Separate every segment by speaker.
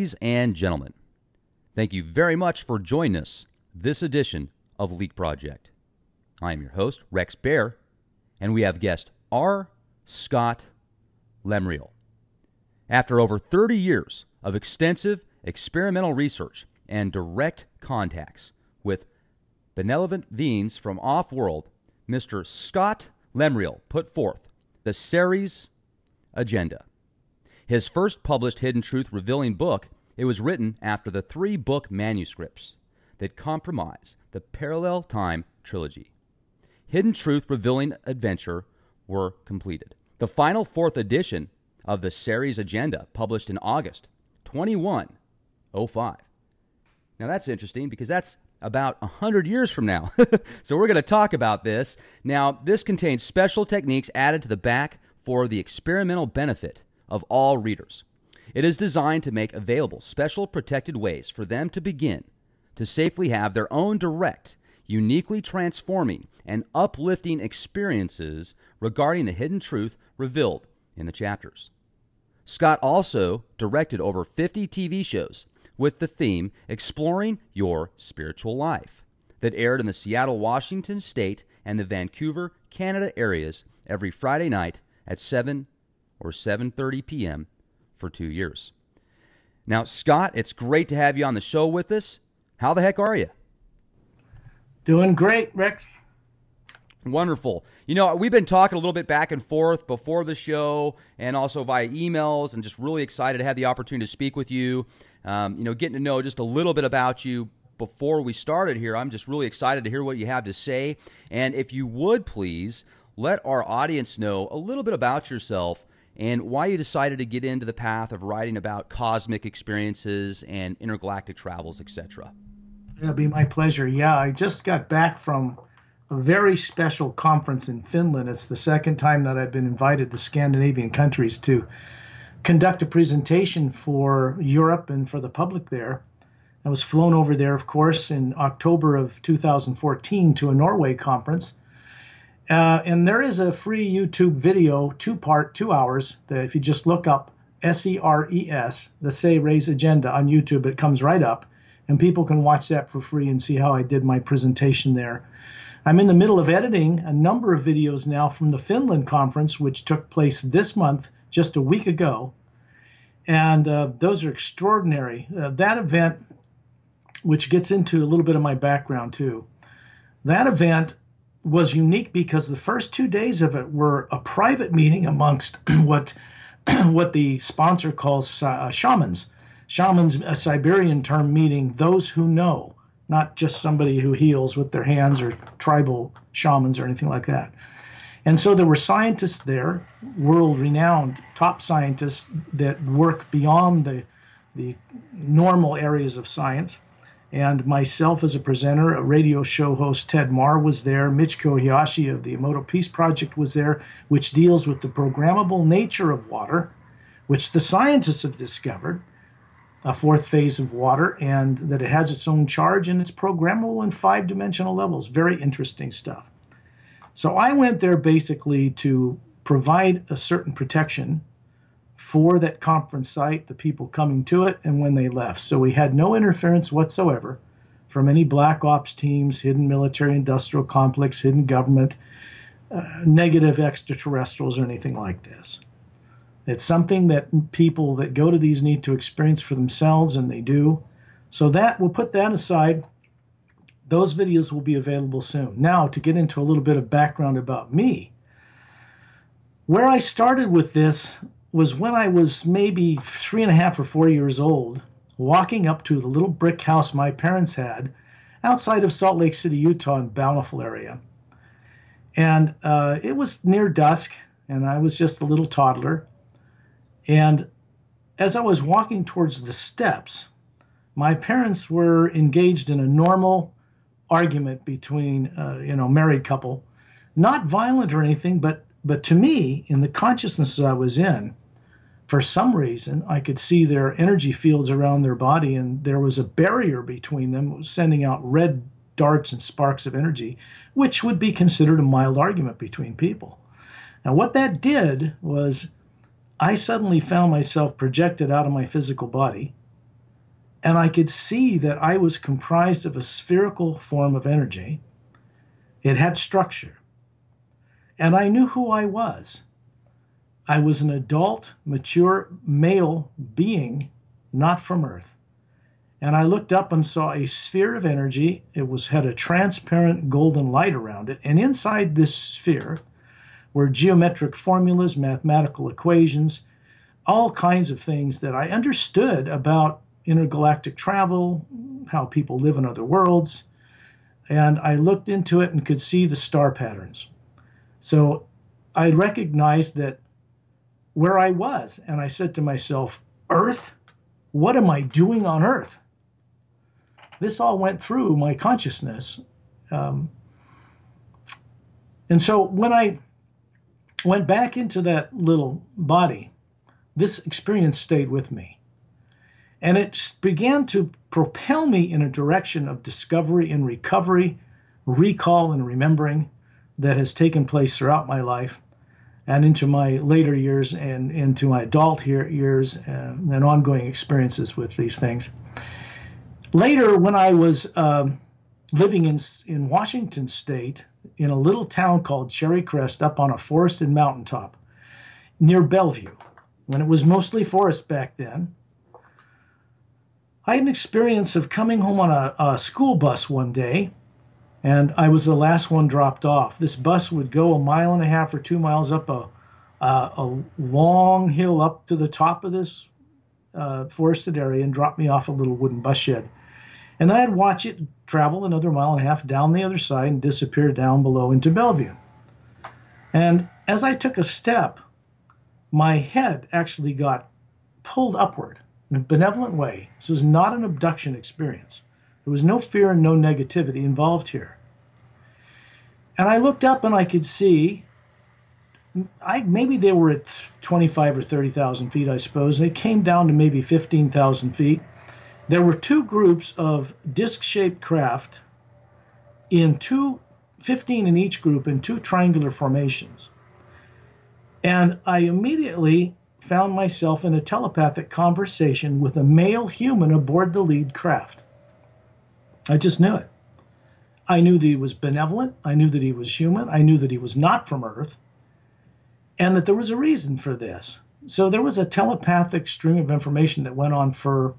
Speaker 1: Ladies and gentlemen, thank you very much for joining us this edition of Leak Project. I am your host, Rex Bear, and we have guest R. Scott Lemriel. After over 30 years of extensive experimental research and direct contacts with benevolent beings from off-world, Mr. Scott Lemriel put forth the Ceres Agenda. His first published Hidden Truth revealing book, it was written after the 3-book manuscripts that comprise the Parallel Time Trilogy. Hidden Truth revealing adventure were completed. The final 4th edition of the Ceres Agenda, published in August 2105. Now that's interesting because that's about 100 years from now. So we're going to talk about this. Now, this contains special techniques added to the back for the experimental benefit of all readers. It is designed to make available special protected ways for them to begin to safely have their own direct, uniquely transforming and uplifting experiences regarding the hidden truth revealed in the chapters. Scott also directed over 50 TV shows with the theme Exploring Your Spiritual Life that aired in the Seattle, Washington State and the Vancouver, Canada areas every Friday night at 7 or 7:30 p.m. for 2 years. Now, Scott, it's great to have you on the show with us. How the heck are you?
Speaker 2: Doing great, Rex.
Speaker 1: Wonderful. You know, we've been talking a little bit back and forth before the show and also via emails, and just really excited to have the opportunity to speak with you. Getting to know just a little bit about you before we started here. I'm just really excited to hear what you have to say. And if you would please let our audience know a little bit about yourself and why you decided to get into the path of writing about cosmic experiences and intergalactic travels, etc.
Speaker 2: It'll be my pleasure. Yeah, I just got back from a very special conference in Finland. It's the second time that I've been invited to Scandinavian countries to conduct a presentation for Europe and for the public there. I was flown over there, of course, in October of 2014 to a Norway conference. And there is a free YouTube video, 2-part, 2 hours, that if you just look up SERES, the Ceres Agenda on YouTube, it comes right up. And people can watch that for free and see how I did my presentation there. I'm in the middle of editing a number of videos now from the Finland conference, which took place this month, just a week ago. And those are extraordinary. That event, which gets into a little bit of my background too, that event was unique because the first 2 days of it were a private meeting amongst what the sponsor calls shamans. Shamans, a Siberian term meaning those who know, not just somebody who heals with their hands or tribal shamans or anything like that. And so there were scientists there, world-renowned top scientists that work beyond the normal areas of science. And myself as a presenter, a radio show host, Ted Marr, was there. Michiko Hayashi of the Emoto Peace Project was there, which deals with the programmable nature of water, which the scientists have discovered, a 4th phase of water, and that it has its own charge and it's programmable in 5-dimensional levels. Very interesting stuff. So I went there basically to provide a certain protection for that conference site, the people coming to it, and when they left. So we had no interference whatsoever from any black ops teams, hidden military industrial complex, hidden government, negative extraterrestrials, or anything like this. It's something that people that go to these need to experience for themselves, and they do. So that we'll put that aside. Those videos will be available soon. Now, to get into a little bit of background about me, where I started with this was when I was maybe 3.5 or 4 years old, walking up to the little brick house my parents had outside of Salt Lake City, Utah, in Bountiful area. And it was near dusk, and I was just a little toddler. And as I was walking towards the steps, my parents were engaged in a normal argument between, married couple, not violent or anything, but to me, in the consciousness I was in, for some reason, I could see their energy fields around their body, and there was a barrier between them, sending out red darts and sparks of energy, which would be considered a mild argument between people. Now, what that did was I suddenly found myself projected out of my physical body And I could see that I was comprised of a spherical form of energy. It had structure. And I knew who I was. I was an adult, mature male being, not from Earth. And I looked up and saw a sphere of energy. Had a transparent golden light around it. And inside this sphere were geometric formulas, mathematical equations, all kinds of things that I understood about intergalactic travel, how people live in other worlds. And I looked into it and could see the star patterns. So I recognized that where I was, and I said to myself, Earth? What am I doing on Earth? This all went through my consciousness. And so when I went back into that little body, this experience stayed with me. And it began to propel me in a direction of discovery and recovery, recall and remembering that has taken place throughout my life and into my later years and into my adult years and ongoing experiences with these things. Later, when I was living in Washington State, in a little town called Cherry Crest up on a forested mountaintop near Bellevue, when it was mostly forest back then, I had an experience of coming home on a school bus one day, and I was the last one dropped off. This bus would go 1.5 miles or 2 miles up a long hill up to the top of this forested area and drop me off a little wooden bus shed. And then I'd watch it travel another 1.5 miles down the other side and disappear down below into Bellevue. And as I took a step, my head actually got pulled upward in a benevolent way. This was not an abduction experience. There was no fear and no negativity involved here. And I looked up and I could see, maybe they were at 25 or 30,000 feet, I suppose. They came down to maybe 15,000 feet. There were two groups of disc-shaped craft, 15 in each group, in two triangular formations. And I immediately found myself in a telepathic conversation with a male human aboard the lead craft. I just knew it. I knew that he was benevolent. I knew that he was human. I knew that he was not from Earth, and that there was a reason for this. So there was a telepathic stream of information that went on for,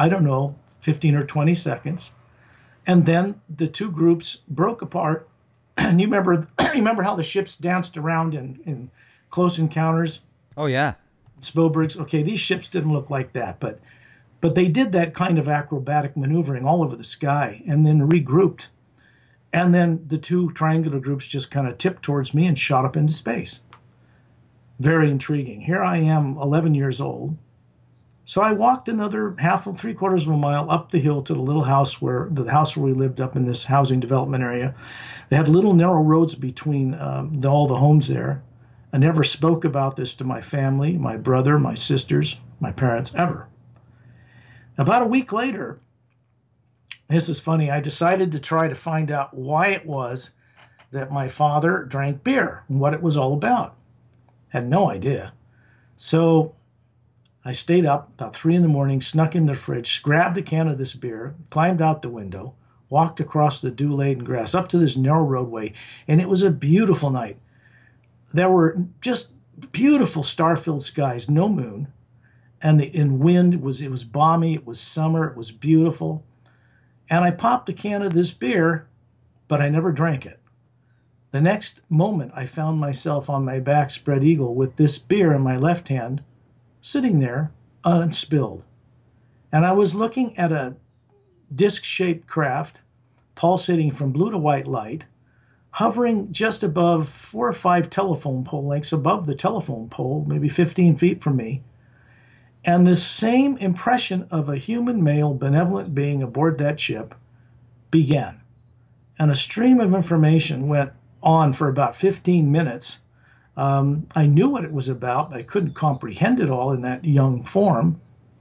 Speaker 2: 15 or 20 seconds. And then the two groups broke apart. And you remember how the ships danced around in Close Encounters?
Speaker 1: Oh, yeah.
Speaker 2: Spobergs. Okay, these ships didn't look like that, but they did that kind of acrobatic maneuvering all over the sky and then regrouped. And then the two triangular groups just kind of tipped towards me and shot up into space. Very intriguing. Here I am, 11 years old. So I walked another 3/4 of a mile up the hill to the little house where we lived up in this housing development area. They had little narrow roads between all the homes there. I never spoke about this to my family, my brother, my sisters, my parents, ever. About a week later, this is funny, I decided to try to find out why it was that my father drank beer and what it was all about. Had no idea. So I stayed up about 3 a.m, snuck in the fridge, grabbed a can of this beer, climbed out the window, walked across the dew-laden grass up to this narrow roadway, and it was a beautiful night. There were just beautiful star-filled skies, no moon, and wind. It was balmy, it was summer, it was beautiful. And I popped a can of this beer, but I never drank it. The next moment, I found myself on my back spread eagle with this beer in my left hand, sitting there unspilled. And I was looking at a disc-shaped craft pulsating from blue to white light, hovering just above 4 or 5 telephone pole lengths above the telephone pole, maybe 15 feet from me. And this same impression of a human male benevolent being aboard that ship began. And a stream of information went on for about 15 minutes. I knew what it was about, but I couldn't comprehend it all in that young form.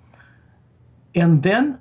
Speaker 2: And then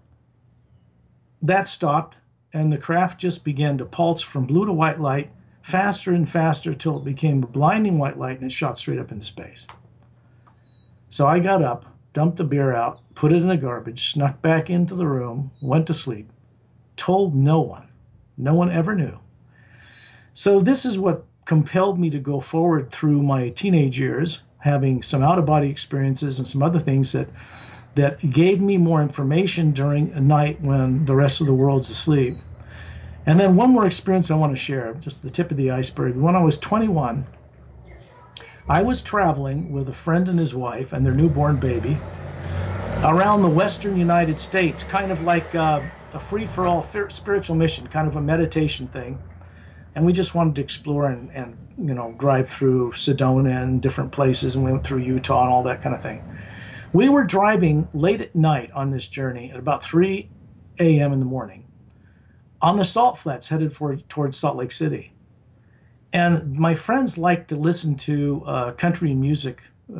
Speaker 2: that stopped, and the craft just began to pulse from blue to white light, faster and faster, till it became a blinding white light, and it shot straight up into space. So I got up, dumped the beer out, put it in the garbage, snuck back into the room, went to sleep, told no one. No one ever knew. So this is what compelled me to go forward through my teenage years, having some out-of-body experiences and some other things that gave me more information during a night when the rest of the world's asleep. And then one more experience I want to share, just the tip of the iceberg. When I was 21, I was traveling with a friend and his wife and their newborn baby around the western United States, kind of like a free-for-all spiritual mission, kind of a meditation thing. And we just wanted to explore and drive through Sedona and different places, and we went through Utah and all that kind of thing. We were driving late at night on this journey at about 3 a.m. in the morning on the Salt Flats headed towards Salt Lake City. And my friends liked to listen to country music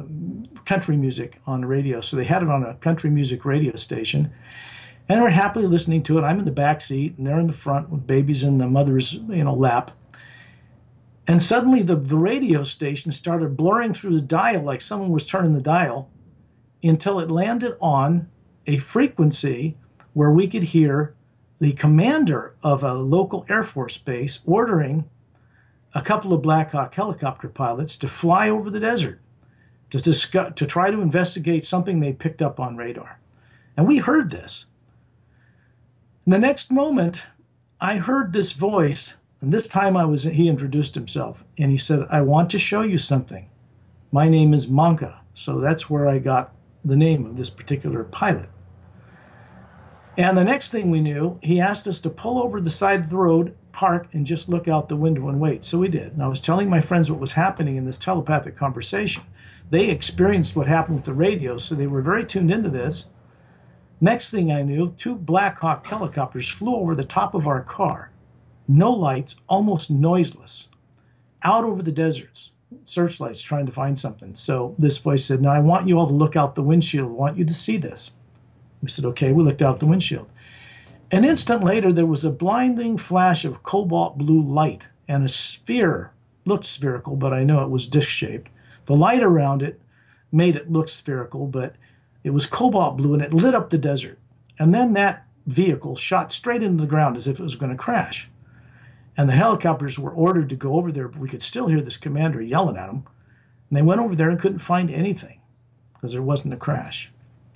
Speaker 2: on the radio. So they had it on a country music radio station. And we're happily listening to it. I'm in the back seat, and they're in the front with babies in the mother's lap. And suddenly the radio station started blurring through the dial like someone was turning the dial until it landed on a frequency where we could hear the commander of a local Air Force base ordering a couple of Black Hawk helicopter pilots to fly over the desert to try to investigate something they picked up on radar. And we heard this. And the next moment, I heard this voice, and this time he introduced himself, and he said, "I want to show you something. My name is Manka." So that's where I got the name of this particular pilot. And the next thing we knew, he asked us to pull over the side of the road, park, and just look out the window and wait. So we did. And I was telling my friends what was happening in this telepathic conversation. They experienced what happened with the radio, so they were very tuned into this. Next thing I knew, 2 Black Hawk helicopters flew over the top of our car. No lights, almost noiseless, out over the deserts, searchlights trying to find something. So this voice said, "Now I want you all to look out the windshield. I want you to see this." We said, "Okay." We looked out the windshield. An instant later, there was a blinding flash of cobalt blue light, and a sphere, looked spherical, but I know it was disc-shaped. The light around it made it look spherical, but it was cobalt blue, and it lit up the desert. And then that vehicle shot straight into the ground as if it was going to crash. And the helicopters were ordered to go over there, but we could still hear this commander yelling at them. And they went over there and couldn't find anything because there wasn't a crash.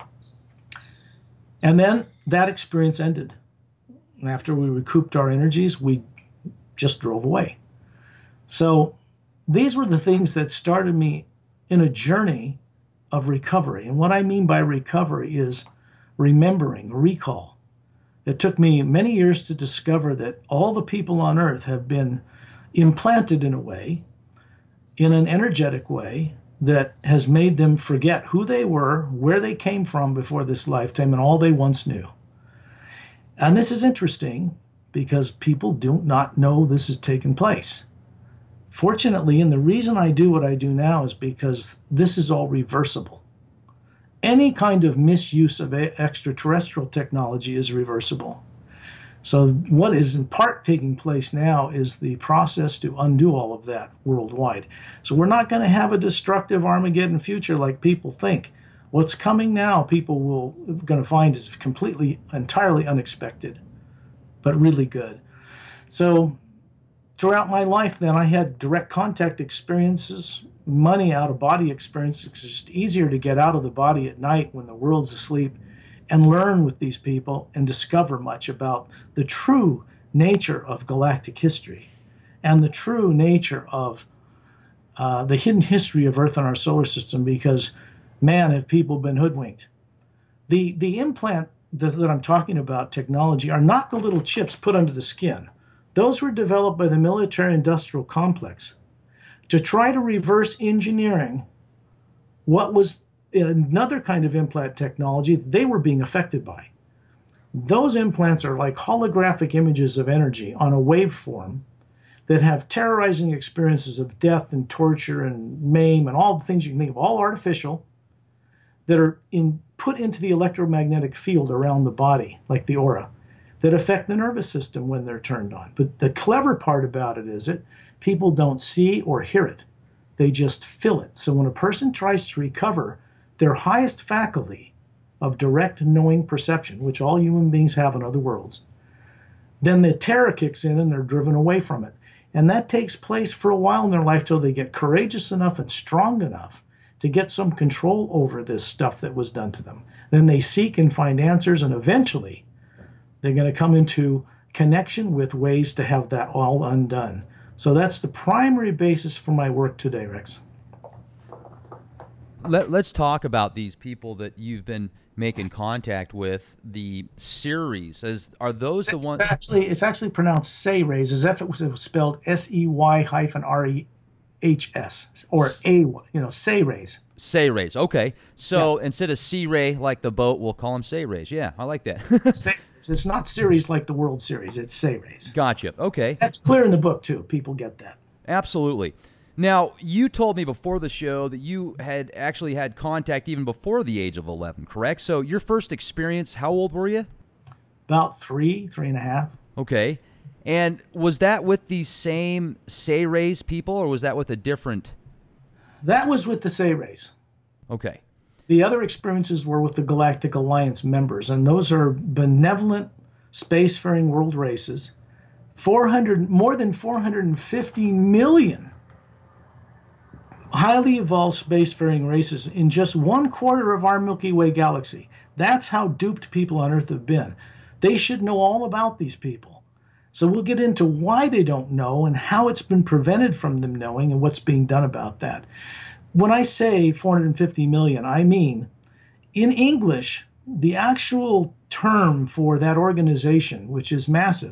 Speaker 2: And then that experience ended. And after we recouped our energies, we just drove away. So these were the things that started me in a journey of recovery. And what I mean by recovery is remembering, recall. It took me many years to discover that all the people on earth have been implanted in a way, in an energetic way, that has made them forget who they were, where they came from before this lifetime, and all they once knew. And this is interesting because people do not know this has taken place. Fortunately, and the reason I do what I do now is because this is all reversible. Any kind of misuse of extraterrestrial technology is reversible. So what is in part taking place now is the process to undo all of that worldwide. So we're not going to have a destructive Armageddon future like people think. What's coming now, people will going to find is completely, entirely unexpected, but really good. So throughout my life, then, I had direct contact experiences, money out-of-body experiences. It's just easier to get out of the body at night when the world's asleep and learn with these people and discover much about the true nature of galactic history and the true nature of the hidden history of Earth and our solar system, because, man, have people been hoodwinked. The implant that I'm talking about, technology, are not the little chips put under the skin. Those were developed by the military-industrial complex to try to reverse engineering what was another kind of implant technology that they were being affected by. Those implants are like holographic images of energy on a waveform that have terrorizing experiences of death and torture and maim and all the things you can think of, all artificial, that are put into the electromagnetic field around the body, like the aura, that affect the nervous system when they're turned on. But the clever part about it is that people don't see or hear it. They just feel it. So when a person tries to recover their highest faculty, of direct knowing perception, which all human beings have in other worlds, then the terror kicks in and they're driven away from it. And that takes place for a while in their life till they get courageous enough and strong enough to get some control over this stuff that was done to them. Then they seek and find answers, and eventually they're going to come into connection with ways to have that all undone. So that's the primary basis for my work today, Rex.
Speaker 1: Let's talk about these people that you've been making contact with. The series, are those the ones?
Speaker 2: It's actually pronounced Say-Rays, as if it was spelled SEY-REHS or Say-Rays.
Speaker 1: Say-Rays. Okay, so instead of Sea-Ray like the boat, we'll call them Say-Rays. Yeah, I like that.
Speaker 2: It's not series like the World Series. It's Say-Rays.
Speaker 1: Gotcha. Okay,
Speaker 2: that's clear in the book too. People get that.
Speaker 1: Absolutely. Now, you told me before the show that you had actually had contact even before the age of 11, correct? So your first experience, how old were you?
Speaker 2: About 3 and a half.
Speaker 1: Okay. And was that with the same Say-Rays people, or was that with a different?
Speaker 2: That was with the Say-Rays.
Speaker 1: Okay.
Speaker 2: The other experiences were with the Galactic Alliance members, and those are benevolent spacefaring world races. More than 450 million highly evolved spacefaring races in just 1/4 of our Milky Way galaxy. That's how duped people on Earth have been. They should know all about these people. So we'll get into why they don't know and how it's been prevented from them knowing and what's being done about that. When I say 450 million, I mean, in English, the actual term for that organization, which is massive,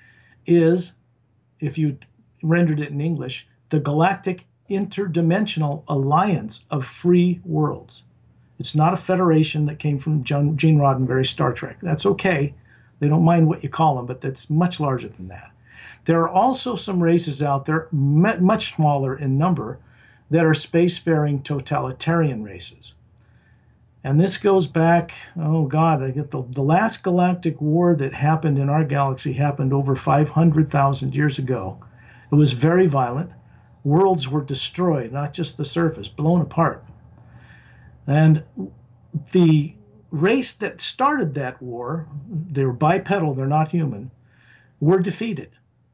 Speaker 2: is, if you rendered it in English, the Galactic Interdimensional Alliance of Free Worlds. It's not a federation that came from Gene Roddenberry's Star Trek. That's okay. They don't mind what you call them, but that's much larger than that. There are also some races out there, much smaller in number, that are spacefaring totalitarian races. And this goes back, oh God, the last galactic war that happened in our galaxy happened over 500,000 years ago. It was very violent. Worlds were destroyed, not just the surface, blown apart. And the race that started that war, they were bipedal, they're not human, were defeated.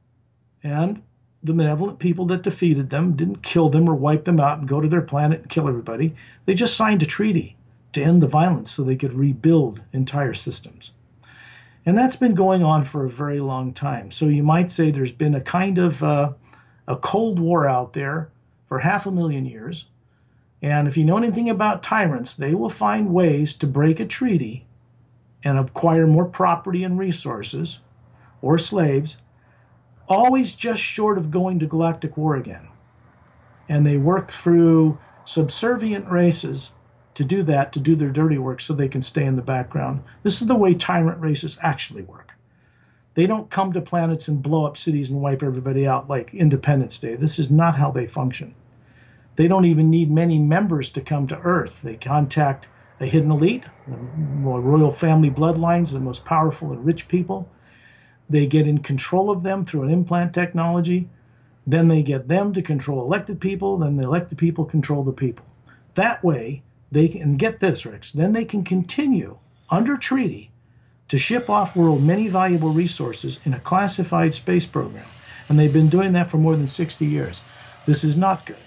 Speaker 2: And the benevolent people that defeated them didn't kill them or wipe them out and go to their planet and kill everybody. They just signed a treaty to end the violence so they could rebuild entire systems. And that's been going on for a very long time. So you might say there's been a kind of a Cold War out there for 500,000 years. And if you know anything about tyrants, they will find ways to break a treaty and acquire more property and resources or slaves, always just short of going to galactic war again. And they work through subservient races to do that, to do their dirty work so they can stay in the background. This is the way tyrant races actually work. They don't come to planets and blow up cities and wipe everybody out like Independence Day. This is not how they function. They don't even need many members to come to Earth. They contact a hidden elite, the royal family bloodlines, the most powerful and rich people. They get in control of them through an implant technology. Then they get them to control elected people. Then the elected people control the people. That way, they can get this, Rex. Then they can continue under treaty to ship off-world many valuable resources in a classified space program. And they've been doing that for more than 60 years. This is not good.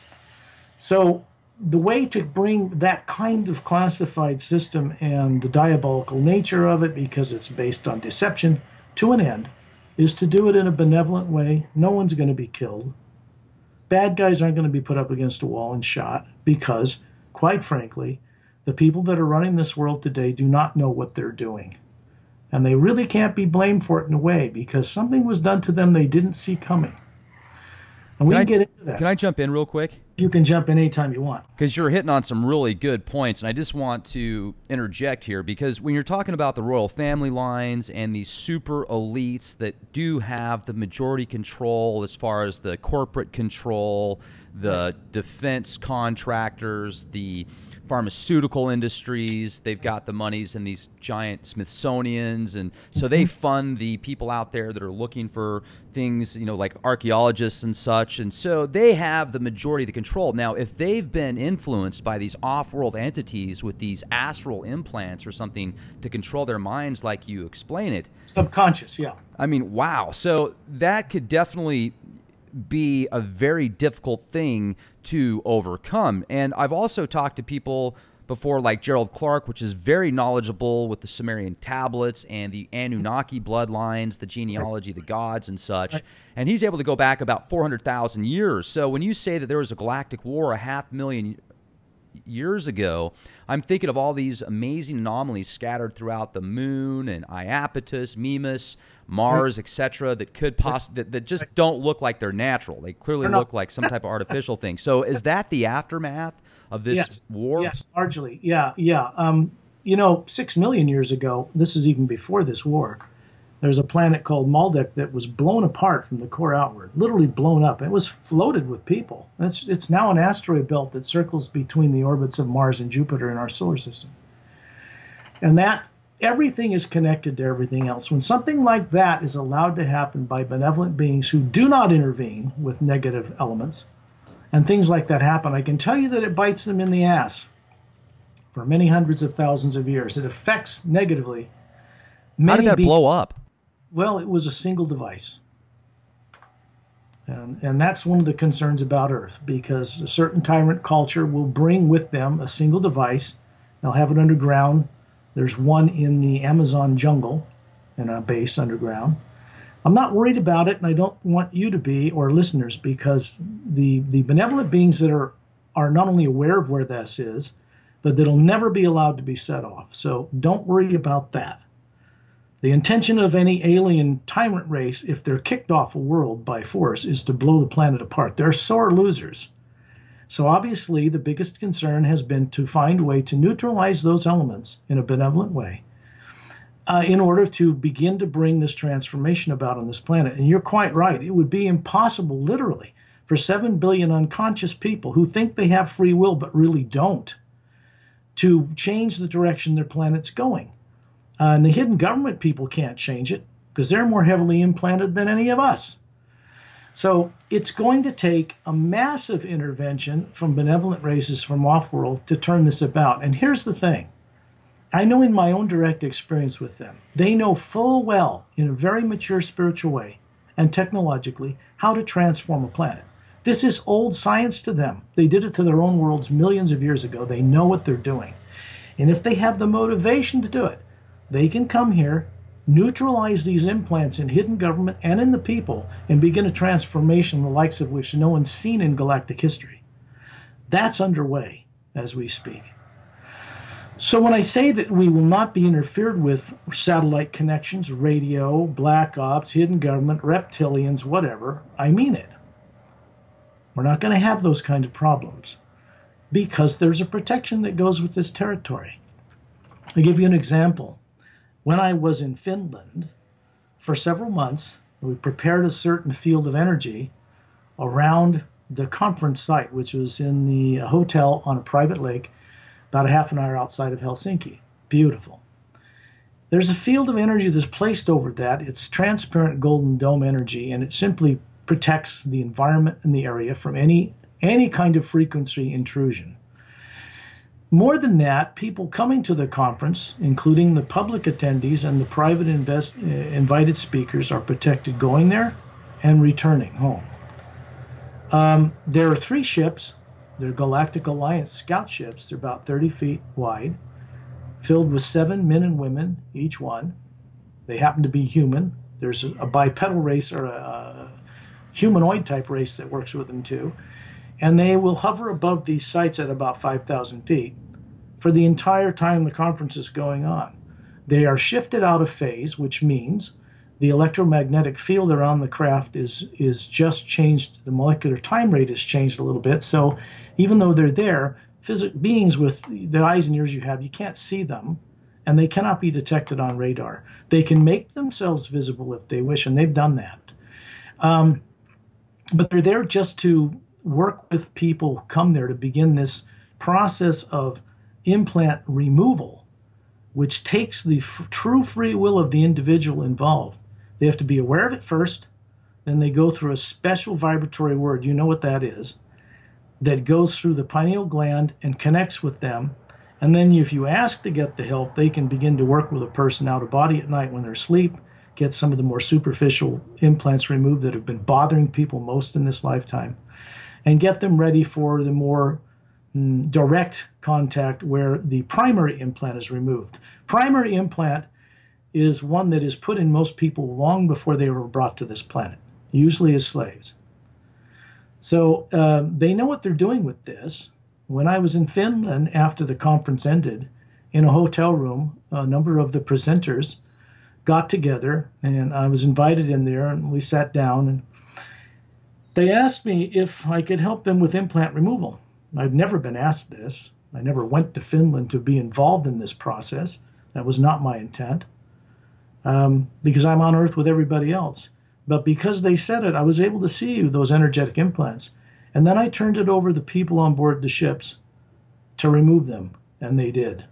Speaker 2: So the way to bring that kind of classified system and the diabolical nature of it, because it's based on deception, to an end, is to do it in a benevolent way. No one's going to be killed. Bad guys aren't going to be put up against a wall and shot because, quite frankly, the people that are running this world today do not know what they're doing. And they really can't be blamed for it in a way because something was done to them they didn't see coming. And we can get into that.
Speaker 1: Can I jump in real quick?
Speaker 2: You can jump in anytime you want.
Speaker 1: Because you're hitting on some really good points, and I just want to interject here because when you're talking about the royal family lines and these super elites that do have the majority control as far as the corporate control, the defense contractors, the pharmaceutical industries, they've got the monies in these giant Smithsonians, and so they fund the people out there that are looking for things, you know, like archaeologists and such, and so they have the majority of the control control. Now, if they've been influenced by these off-world entities with these astral implants or something to control their minds like you explain it.
Speaker 2: Subconscious, yeah.
Speaker 1: I mean, wow. So that could definitely be a very difficult thing to overcome. And I've also talked to people before, like Gerald Clark, which is very knowledgeable with the Sumerian tablets and the Anunnaki bloodlines, the genealogy, the gods and such. Right. And he's able to go back about 400,000 years. So when you say that there was a galactic war 500,000 years ago, I'm thinking of all these amazing anomalies scattered throughout the moon and Iapetus, Mimas, Mars, etc., that could that just don't look like they're natural. They clearly look like some type of artificial thing. So is that the aftermath of this war?
Speaker 2: Yes, largely. Yeah. You know, 6 million years ago, this is even before this war, there's a planet called Maldek that was blown apart from the core outward, literally blown up. It was floated with people. It's now an asteroid belt that circles between the orbits of Mars and Jupiter in our solar system. And that everything is connected to everything else. When something like that is allowed to happen by benevolent beings who do not intervene with negative elements, and things like that happen, I can tell you that it bites them in the ass for many hundreds of thousands of years. It affects negatively many.
Speaker 1: How did that blow up?
Speaker 2: Well, it was a single device. And that's one of the concerns about Earth, because a certain tyrant culture will bring with them a single device. They'll have it underground. There's one in the Amazon jungle in a base underground. I'm not worried about it, and I don't want you to be, or listeners, because the benevolent beings that are not only aware of where this is, but that'll never be allowed to be set off. So don't worry about that. The intention of any alien tyrant race, if they're kicked off a world by force, is to blow the planet apart. They're sore losers. So obviously the biggest concern has been to find a way to neutralize those elements in a benevolent way in order to begin to bring this transformation about on this planet. And you're quite right. It would be impossible, literally, for 7 billion unconscious people who think they have free will but really don't, to change the direction their planet's going. And the hidden government people can't change it because they're more heavily implanted than any of us. So it's going to take a massive intervention from benevolent races from off-world to turn this about. And here's the thing. I know in my own direct experience with them, they know full well, in a very mature spiritual way and technologically, how to transform a planet. This is old science to them. They did it to their own worlds millions of years ago. They know what they're doing. And if they have the motivation to do it, they can come here, neutralize these implants in hidden government and in the people, and begin a transformation the likes of which no one's seen in galactic history. That's underway as we speak. So when I say that we will not be interfered with satellite connections, radio, black ops, hidden government, reptilians, whatever, I mean it. We're not going to have those kind of problems because there's a protection that goes with this territory. I'll give you an example. When I was in Finland for several months, we prepared a certain field of energy around the conference site, which was in the hotel on a private lake about a half an hour outside of Helsinki. Beautiful. There's a field of energy that's placed over that. It's transparent golden dome energy, and it simply protects the environment and the area from any kind of frequency intrusion. More than that, people coming to the conference, including the public attendees and the private invited speakers, are protected going there and returning home. There are 3 ships. They're Galactic Alliance scout ships. They're about 30 feet wide, filled with 7 men and women, each one. They happen to be human. There's a bipedal race or a humanoid type race that works with them too. And they will hover above these sites at about 5,000 feet for the entire time the conference is going on. They are shifted out of phase, which means the electromagnetic field around the craft is just changed. The molecular time rate has changed a little bit. So even though they're there, beings with the eyes and ears you have, you can't see them, and they cannot be detected on radar. They can make themselves visible if they wish, and they've done that. But they're there just to work with people who come there to begin this process of implant removal, which takes the true free will of the individual involved. They have to be aware of it first, then they go through a special vibratory word. You know what that is. that goes through the pineal gland and connects with them. And then if you ask to get the help, they can begin to work with a person out of body at night when they're asleep, get some of the more superficial implants removed that have been bothering people most in this lifetime, and get them ready for the more direct contact where the primary implant is removed. Primary implant is one that is put in most people long before they were brought to this planet, usually as slaves. So they know what they're doing with this. When I was in Finland after the conference ended, in a hotel room, a number of the presenters got together, and I was invited in there, and we sat down, and they asked me if I could help them with implant removal. I'd never been asked this. I never went to Finland to be involved in this process. That was not my intent, because I'm on Earth with everybody else. But because they said it, I was able to see those energetic implants. And then I turned it over to the people on board the ships to remove them, and they did.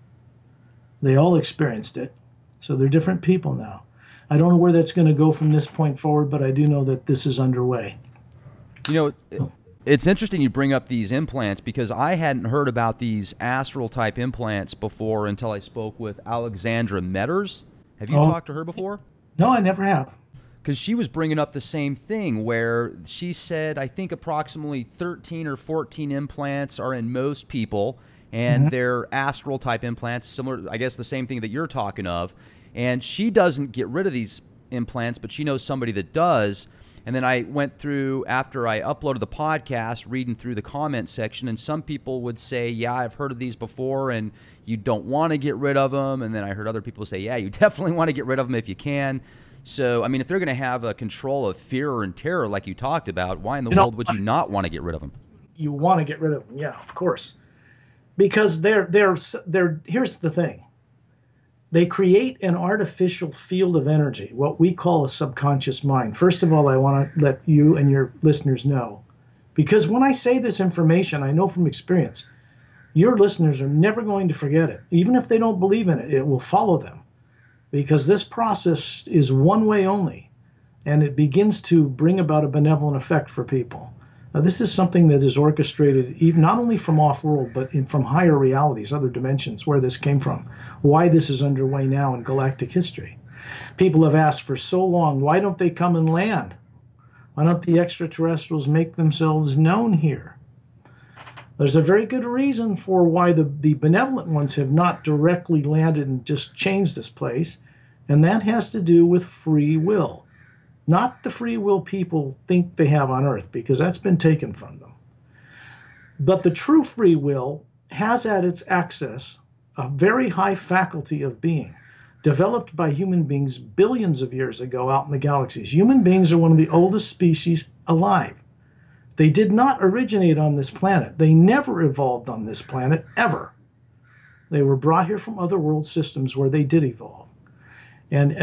Speaker 2: They all experienced it. So they're different people now. I don't know where that's going to go from this point forward, but I do know that this is underway.
Speaker 1: You know, it's interesting you bring up these implants, because I hadn't heard about these astral type implants before until I spoke with Alexandra Metters. Have you talked to her before?
Speaker 2: No, I never have.
Speaker 1: Because she was bringing up the same thing, where she said, I think approximately 13 or 14 implants are in most people, and they're astral type implants, similar, I guess the same thing that you're talking of. And she doesn't get rid of these implants, but she knows somebody that does. And then I went through, after I uploaded the podcast, reading through the comment section, and some people would say, yeah, I've heard of these before, and you don't want to get rid of them. And then I heard other people say, yeah, you definitely want to get rid of them if you can. So, I mean, if they're going to have a control of fear and terror like you talked about, why in the world would you not want to get rid of them?
Speaker 2: You want to get rid of them, yeah, of course. Because here's the thing. They create an artificial field of energy, what we call a subconscious mind. First of all, I want to let you and your listeners know, because when I say this information, I know from experience, your listeners are never going to forget it. Even if they don't believe in it, it will follow them, because this process is one way only, and it begins to bring about a benevolent effect for people. Now, this is something that is orchestrated even not only from off-world, but from higher realities, other dimensions, where this came from, why this is underway now in galactic history. People have asked for so long, why don't they come and land? Why don't the extraterrestrials make themselves known here? There's a very good reason for why the benevolent ones have not directly landed and just changed this place, and that has to do with free will. Not the free will people think they have on Earth, because that's been taken from them. But the true free will has at its access a very high faculty of being, developed by human beings billions of years ago out in the galaxies. Human beings are one of the oldest species alive. They did not originate on this planet. They never evolved on this planet, ever. They were brought here from other world systems where they did evolve. And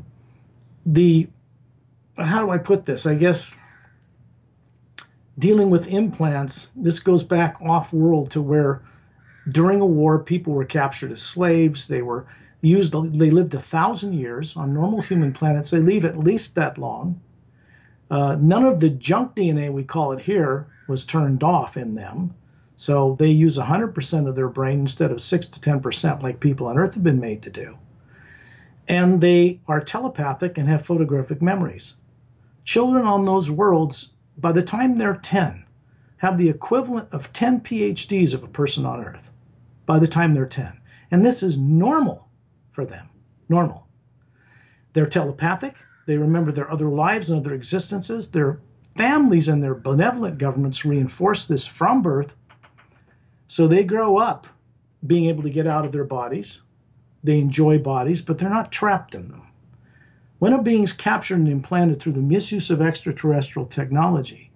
Speaker 2: how do I put this? I guess dealing with implants, this goes back off-world to where during a war, people were captured as slaves. They lived 1,000 years on normal human planets. They live at least that long. None of the junk DNA, we call it here, was turned off in them. So they use 100% of their brain instead of 6 to 10% like people on Earth have been made to do. And they are telepathic and have photographic memories. Children on those worlds, by the time they're 10, have the equivalent of 10 PhDs of a person on Earth by the time they're 10. And this is normal for them, normal. They're telepathic. They remember their other lives and other existences. Their families and their benevolent governments reinforce this from birth. So they grow up being able to get out of their bodies. They enjoy bodies, but they're not trapped in them. When a being's captured and implanted through the misuse of extraterrestrial technology,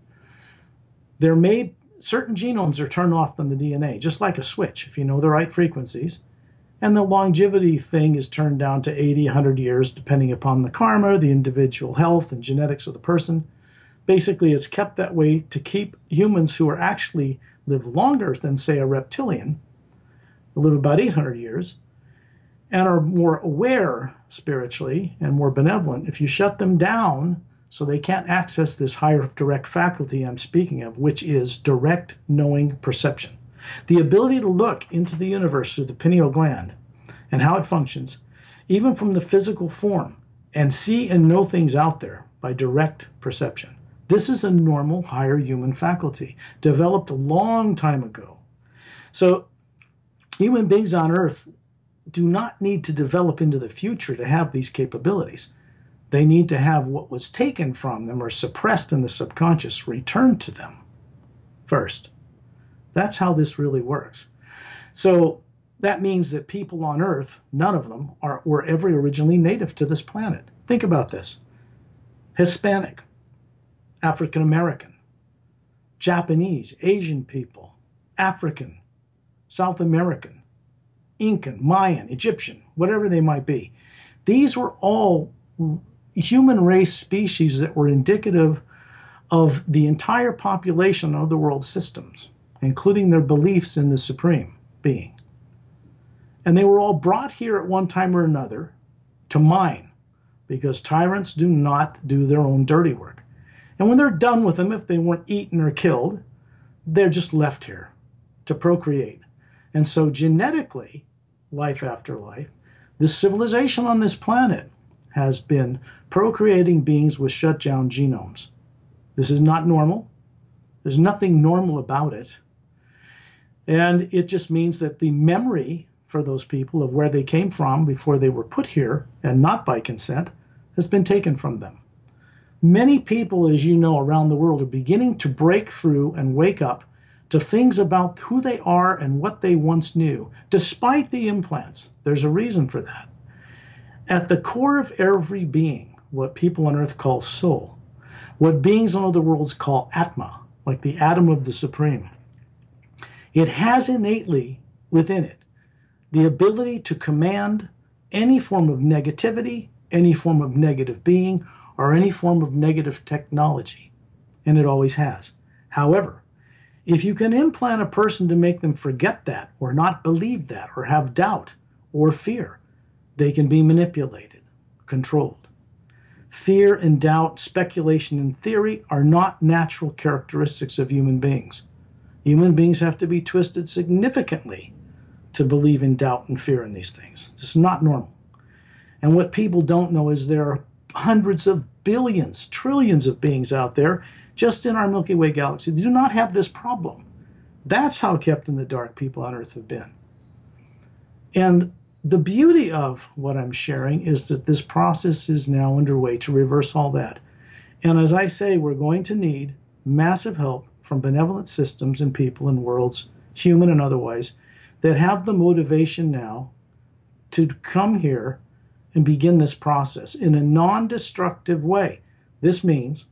Speaker 2: certain genomes are turned off on the DNA, just like a switch, if you know the right frequencies. And the longevity thing is turned down to 80, 100 years, depending upon the karma, the individual health, and genetics of the person. Basically, it's kept that way to keep humans who are actually live longer than, say, a reptilian, live about 800 years, and are more aware spiritually and more benevolent. If you shut them down, So they can't access this higher direct faculty I'm speaking of, which is direct knowing perception. The ability to look into the universe through the pineal gland and how it functions, even from the physical form, and see and know things out there by direct perception. This is a normal higher human faculty developed a long time ago. So human beings on Earth do not need to develop into the future to have these capabilities. They need to have what was taken from them or suppressed in the subconscious returned to them first. That's how this really works. So that means that people on Earth, none of them were ever originally native to this planet. Think about this. Hispanic, African American, Japanese, Asian people, African, South American, Incan, Mayan, Egyptian, whatever they might be. These were all human race species that were indicative of the entire population of the world systems, including their beliefs in the supreme being. And they were all brought here at one time or another to mine, because tyrants do not do their own dirty work. And when they're done with them, if they weren't eaten or killed, they're just left here to procreate. And so genetically, life after life, this civilization on this planet has been procreating beings with shut down genomes. This is not normal. There's nothing normal about it. And it just means that the memory for those people of where they came from before they were put here, and not by consent, has been taken from them. Many people, as you know, around the world are beginning to break through and wake up to things about who they are and what they once knew, despite the implants. There's a reason for that. At the core of every being, what people on Earth call soul, what beings on other worlds call Atma, like the atom of the Supreme, it has innately within it the ability to command any form of negativity, any form of negative being, or any form of negative technology. And it always has. However, if you can implant a person to make them forget that, or not believe that, or have doubt or fear, they can be manipulated, controlled. Fear and doubt, speculation and theory are not natural characteristics of human beings. Human beings have to be twisted significantly to believe in doubt and fear in these things. It's not normal. And what people don't know is there are hundreds of billions, trillions of beings out there just in our Milky Way galaxy. They do not have this problem. That's how kept in the dark people on Earth have been. And the beauty of what I'm sharing is that this process is now underway to reverse all that. And as I say, we're going to need massive help from benevolent systems and people and worlds, human and otherwise, that have the motivation now to come here and begin this process in a non-destructive way. This means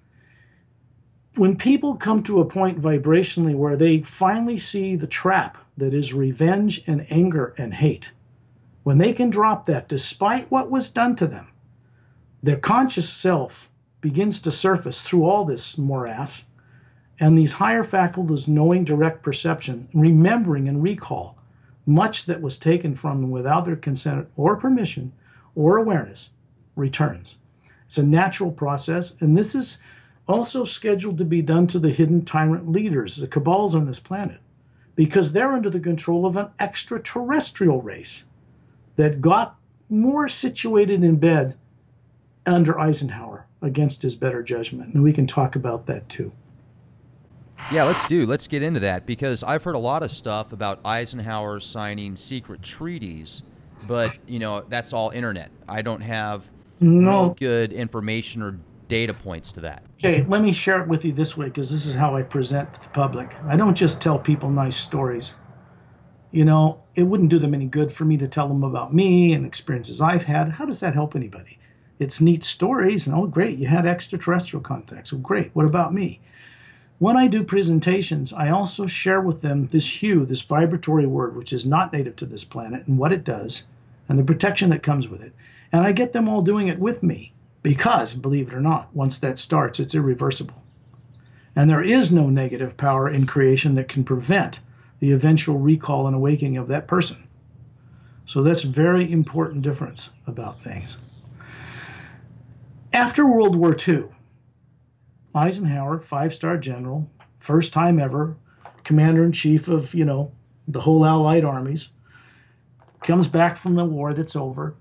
Speaker 2: when people come to a point vibrationally where they finally see the trap that is revenge and anger and hate, when they can drop that despite what was done to them, their conscious self begins to surface through all this morass, and these higher faculties, knowing direct perception, remembering and recall much that was taken from them without their consent or permission or awareness, returns. It's a natural process, and this is also scheduled to be done to the hidden tyrant leaders, the cabals on this planet, because they're under the control of an extraterrestrial race that got more situated in bed under Eisenhower against his better judgment. And we can talk about that too.
Speaker 1: Yeah, let's get into that, because I've heard a lot of stuff about Eisenhower signing secret treaties, but, you know, that's all internet. I don't have no good information or data points to that.
Speaker 2: Okay, let me share it with you this way, because this is how I present to the public. I don't just tell people nice stories. You know, it wouldn't do them any good for me to tell them about me and experiences I've had. How does that help anybody? It's neat stories, and oh, great, you had extraterrestrial contacts. Oh, great, what about me? When I do presentations, I also share with them this hue, this vibratory word, which is not native to this planet, and what it does, and the protection that comes with it. And I get them all doing it with me, because, believe it or not, once that starts, it's irreversible. And there is no negative power in creation that can prevent the eventual recall and awakening of that person. So that's a very important difference about things. After World War II, Eisenhower, five-star general, first time ever, commander-in-chief of, the whole Allied armies, comes back from the war that's over.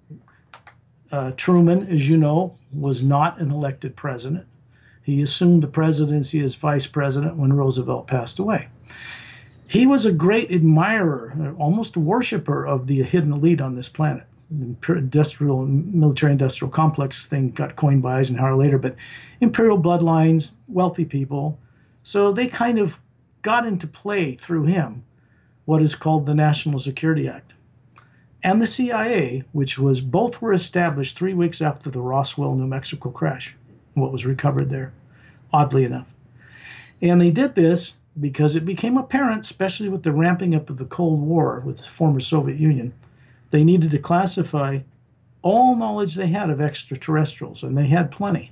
Speaker 2: Truman, as you know, was not an elected president. He assumed the presidency as vice president when Roosevelt passed away. He was a great admirer, almost a worshiper of the hidden elite on this planet. Military-industrial complex thing got coined by Eisenhower later, but imperial bloodlines, wealthy people. So they kind of got into play through him what is called the National Security Act. And the CIA, which was both were established 3 weeks after the Roswell, New Mexico crash, what was recovered there, oddly enough. And they did this because it became apparent, especially with the ramping up of the Cold War with the former Soviet Union, they needed to classify all knowledge they had of extraterrestrials, and they had plenty.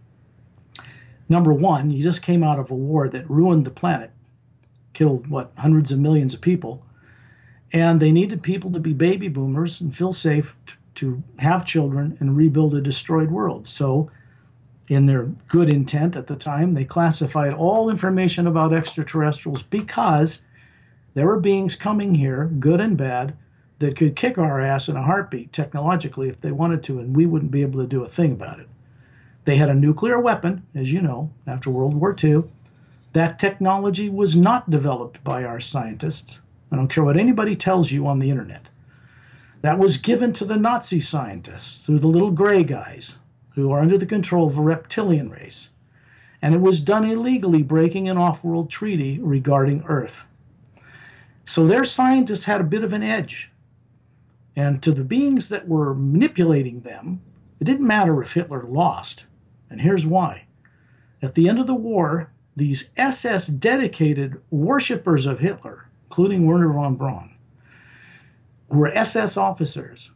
Speaker 2: Number one, you just came out of a war that ruined the planet, killed, hundreds of millions of people, and they needed people to be baby boomers and feel safe to have children and rebuild a destroyed world. So in their good intent at the time, they classified all information about extraterrestrials because there were beings coming here, good and bad, that could kick our ass in a heartbeat technologically if they wanted to, and we wouldn't be able to do a thing about it. They had a nuclear weapon, as you know, after World War II. That technology was not developed by our scientists. I don't care what anybody tells you on the internet. That was given to the Nazi scientists through the little gray guys who are under the control of a reptilian race. And it was done illegally, breaking an off-world treaty regarding Earth. So their scientists had a bit of an edge. And to the beings that were manipulating them, it didn't matter if Hitler lost. And here's why. At the end of the war, these SS dedicated worshippers of Hitler, including Werner von Braun, who were SS officers,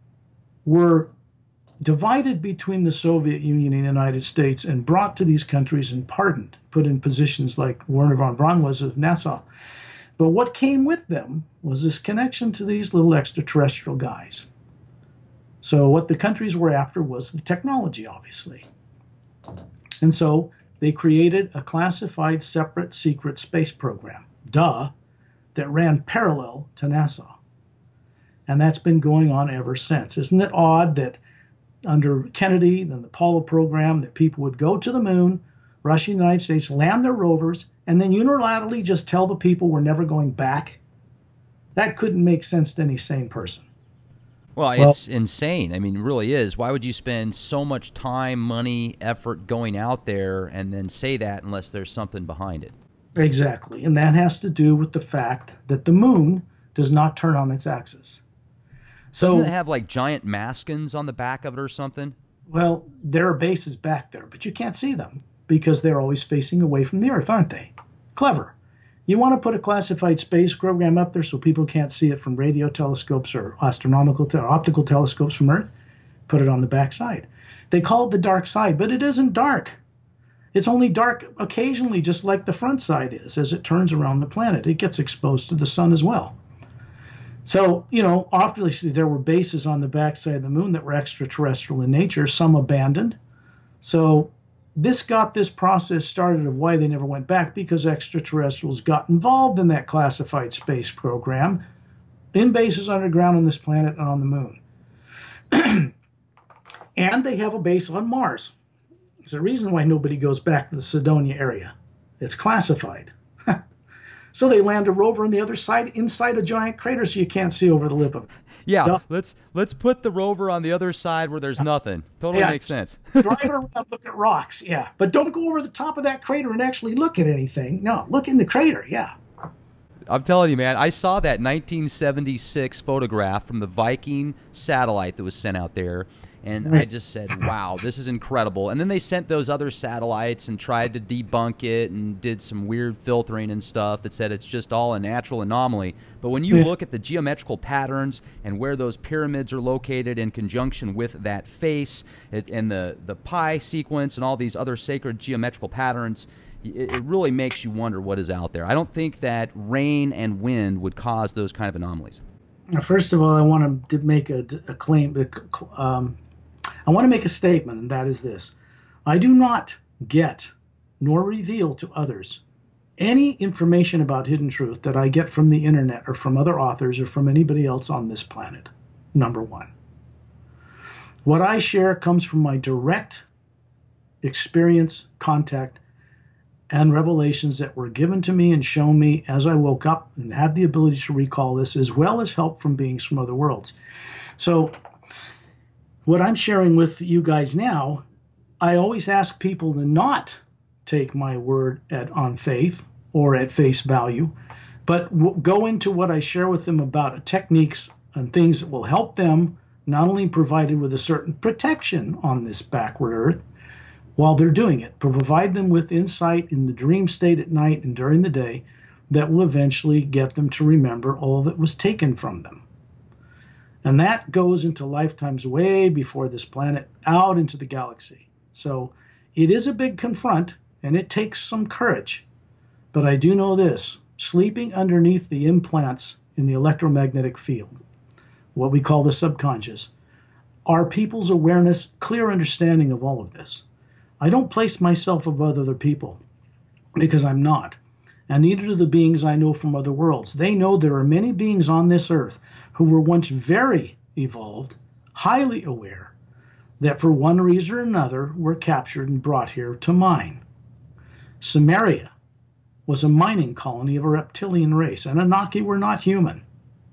Speaker 2: were divided between the Soviet Union and the United States and brought to these countries and pardoned, put in positions like Werner von Braun was of Nassau. But what came with them was this connection to these little extraterrestrial guys. So what the countries were after was the technology, obviously. And so they created a classified, separate, secret space program, that ran parallel to NASA. And that's been going on ever since. Isn't it odd that under Kennedy and the Apollo program that people would go to the moon, Russia and the United States, land their rovers, and then unilaterally just tell the people we're never going back? That couldn't make sense to any sane person.
Speaker 1: Well, it's insane. I mean, it really is. Why would you spend so much time, money, effort going out there and then say that unless there's something behind it?
Speaker 2: Exactly. And that has to do with the fact that the moon does not turn on its axis. So,
Speaker 1: doesn't it have like giant maskins on the back of it or something?
Speaker 2: Well, there are bases back there, but you can't see them because they're always facing away from the Earth, aren't they? Clever. You want to put a classified space program up there so people can't see it from radio telescopes or optical telescopes from Earth? Put it on the back side. They call it the dark side, but it isn't dark. It's only dark occasionally, just like the front side is, as it turns around the planet. It gets exposed to the sun as well. So, obviously there were bases on the backside of the moon that were extraterrestrial in nature, some abandoned. So this got this process started of why they never went back, because extraterrestrials got involved in that classified space program in bases underground on this planet and on the moon. And they have a base on Mars. There's a reason why nobody goes back to the Cydonia area. It's classified. So they land a rover on the other side inside a giant crater so you can't see over the lip of it.
Speaker 1: Yeah, let's put the rover on the other side where there's nothing. Totally makes sense.
Speaker 2: Drive it around, look at rocks, yeah. But don't go over the top of that crater and actually look at anything. No, look in the crater, yeah.
Speaker 1: I'm telling you, man, I saw that 1976 photograph from the Viking satellite that was sent out there, and I just said, wow, this is incredible. And then they sent those other satellites and tried to debunk it and did some weird filtering and stuff that said it's just all a natural anomaly. But when you look at the geometrical patterns and where those pyramids are located in conjunction with that face and the pi sequence and all these other sacred geometrical patterns, it really makes you wonder what is out there. I don't think that rain and wind would cause those kind of anomalies.
Speaker 2: First of all, I want to make a claim. I want to make a statement, and that is this. I do not get nor reveal to others any information about hidden truth that I get from the internet or from other authors or from anybody else on this planet, number one. What I share comes from my direct experience, contact, and revelations that were given to me and shown me as I woke up and had the ability to recall this, as well as help from beings from other worlds. So what I'm sharing with you guys now, I always ask people to not take my word on faith or at face value, but go into what I share with them about techniques and things that will help them not only provided with a certain protection on this backward earth while they're doing it, but provide them with insight in the dream state at night and during the day that will eventually get them to remember all that was taken from them. And that goes into lifetimes way before this planet, out into the galaxy. So it is a big confront, and it takes some courage. But I do know this, sleeping underneath the implants in the electromagnetic field, what we call the subconscious, our people's awareness, clear understanding of all of this. I don't place myself above other people because I'm not. And neither do the beings I know from other worlds. They know there are many beings on this earth who were once very evolved, highly aware, that for one reason or another were captured and brought here to mine. Samaria was a mining colony of a reptilian race. Anunnaki were not human.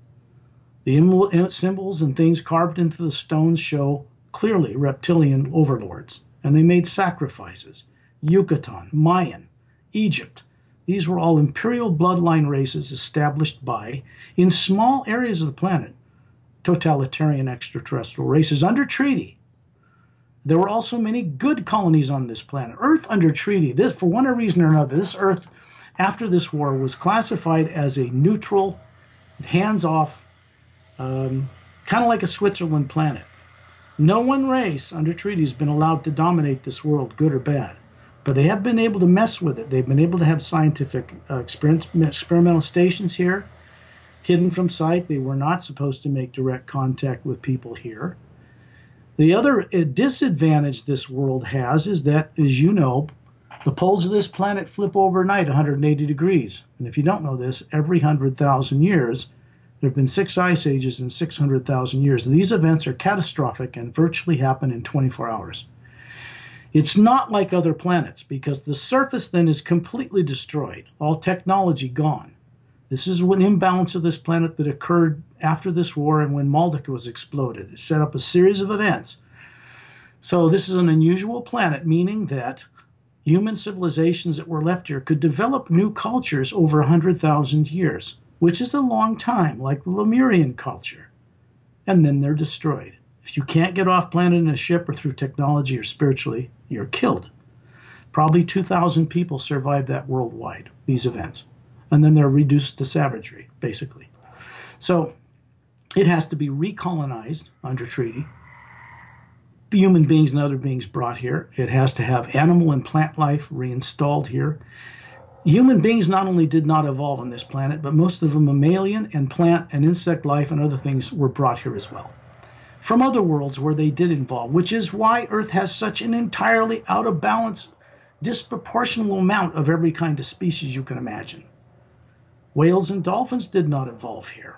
Speaker 2: The symbols and things carved into the stones show clearly reptilian overlords, and they made sacrifices. Yucatan, Mayan, Egypt, these were all imperial bloodline races established by, in small areas of the planet, totalitarian extraterrestrial races under treaty. There were also many good colonies on this planet. Earth under treaty. This, for one reason or another, this Earth, after this war, was classified as a neutral, hands-off, kind of like a Switzerland planet. No one race under treaty has been allowed to dominate this world, good or bad. But they have been able to mess with it. They've been able to have scientific experimental stations here, hidden from sight. They were not supposed to make direct contact with people here. The other disadvantage this world has is that, as you know, the poles of this planet flip overnight 180 degrees. And if you don't know this, every 100,000 years, there have been 6 ice ages in 600,000 years. These events are catastrophic and virtually happen in 24 hours. It's not like other planets because the surface then is completely destroyed, all technology gone. This is an imbalance of this planet that occurred after this war and when Maldek was exploded. It set up a series of events. So this is an unusual planet, meaning that human civilizations that were left here could develop new cultures over 100,000 years, which is a long time, like the Lemurian culture. And then they're destroyed. If you can't get off planet in a ship or through technology or spiritually, you're killed. Probably 2,000 people survived that worldwide, these events. And then they're reduced to savagery, basically. So it has to be recolonized under treaty. Human beings and other beings brought here. It has to have animal and plant life reinstalled here. Human beings not only did not evolve on this planet, but most of them mammalian and plant and insect life and other things were brought here as well from other worlds where they did evolve, which is why Earth has such an entirely out of balance, disproportional amount of every kind of species you can imagine. Whales and dolphins did not evolve here.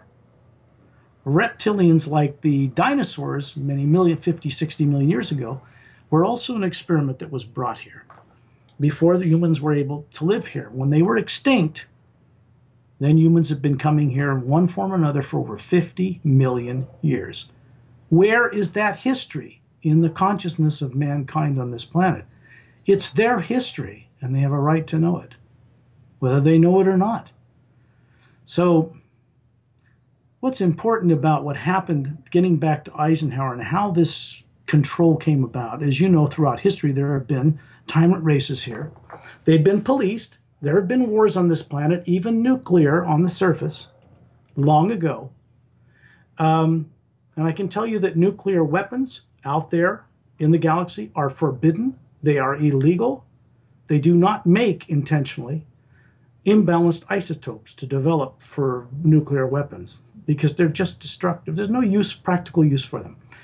Speaker 2: Reptilians like the dinosaurs many million, 50, 60 million years ago, were also an experiment that was brought here before the humans were able to live here. When they were extinct, then humans have been coming here in one form or another for over 50 million years. Where is that history in the consciousness of mankind on this planet? It's their history, and they have a right to know it, whether they know it or not. So what's important about what happened, getting back to Eisenhower and how this control came about, as you know, throughout history, there have been tyrant races here. They've been policed. There have been wars on this planet, even nuclear on the surface, long ago. And I can tell you that nuclear weapons out there in the galaxy are forbidden. They are illegal. They do not make intentionally imbalanced isotopes to develop for nuclear weapons because they're just destructive. There's no use, practical use for them.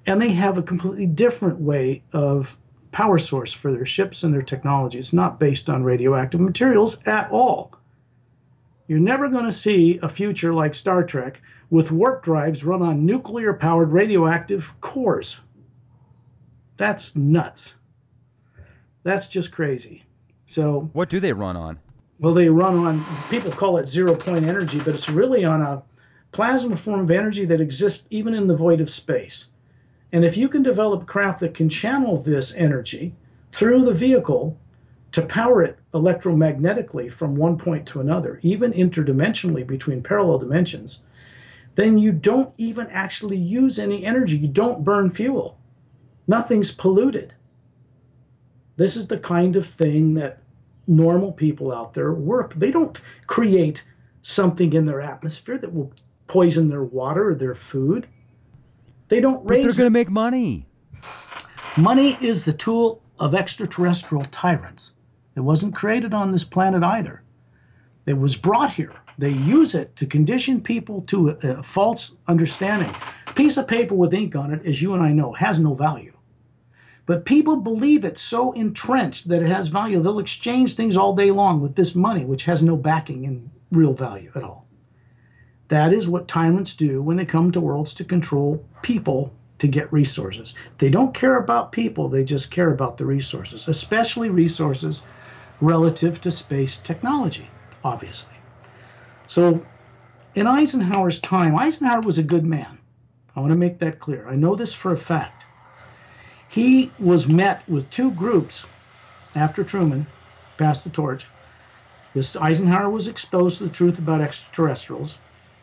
Speaker 2: And they have a completely different way of power source for their ships and their technology. It's not based on radioactive materials at all. You're never going to see a future like Star Trek with warp drives run on nuclear-powered radioactive cores. That's nuts. That's just crazy. So,
Speaker 1: what do they run on?
Speaker 2: Well, they run on, people call it zero-point energy, but it's really on a plasma form of energy that exists even in the void of space. And if you can develop craft that can channel this energy through the vehicle to power it electromagnetically from one point to another, even interdimensionally between parallel dimensions, then you don't even actually use any energy. You don't burn fuel. Nothing's polluted. This is the kind of thing that normal people out there work. They don't create something in their atmosphere that will poison their water or their food. They don't raise.
Speaker 1: But they're going to make money.
Speaker 2: Money is the tool of extraterrestrial tyrants. It wasn't created on this planet either. It was brought here. They use it to condition people to a false understanding. A piece of paper with ink on it, as you and I know, has no value. But people believe it so entrenched that it has value. They'll exchange things all day long with this money, which has no backing in real value at all. That is what tyrants do when they come to worlds to control people to get resources. They don't care about people, they just care about the resources, especially resources relative to space technology, obviously. So in Eisenhower's time, Eisenhower was a good man. I want to make that clear. I know this for a fact. He was met with two groups after Truman passed the torch. Eisenhower was exposed to the truth about extraterrestrials.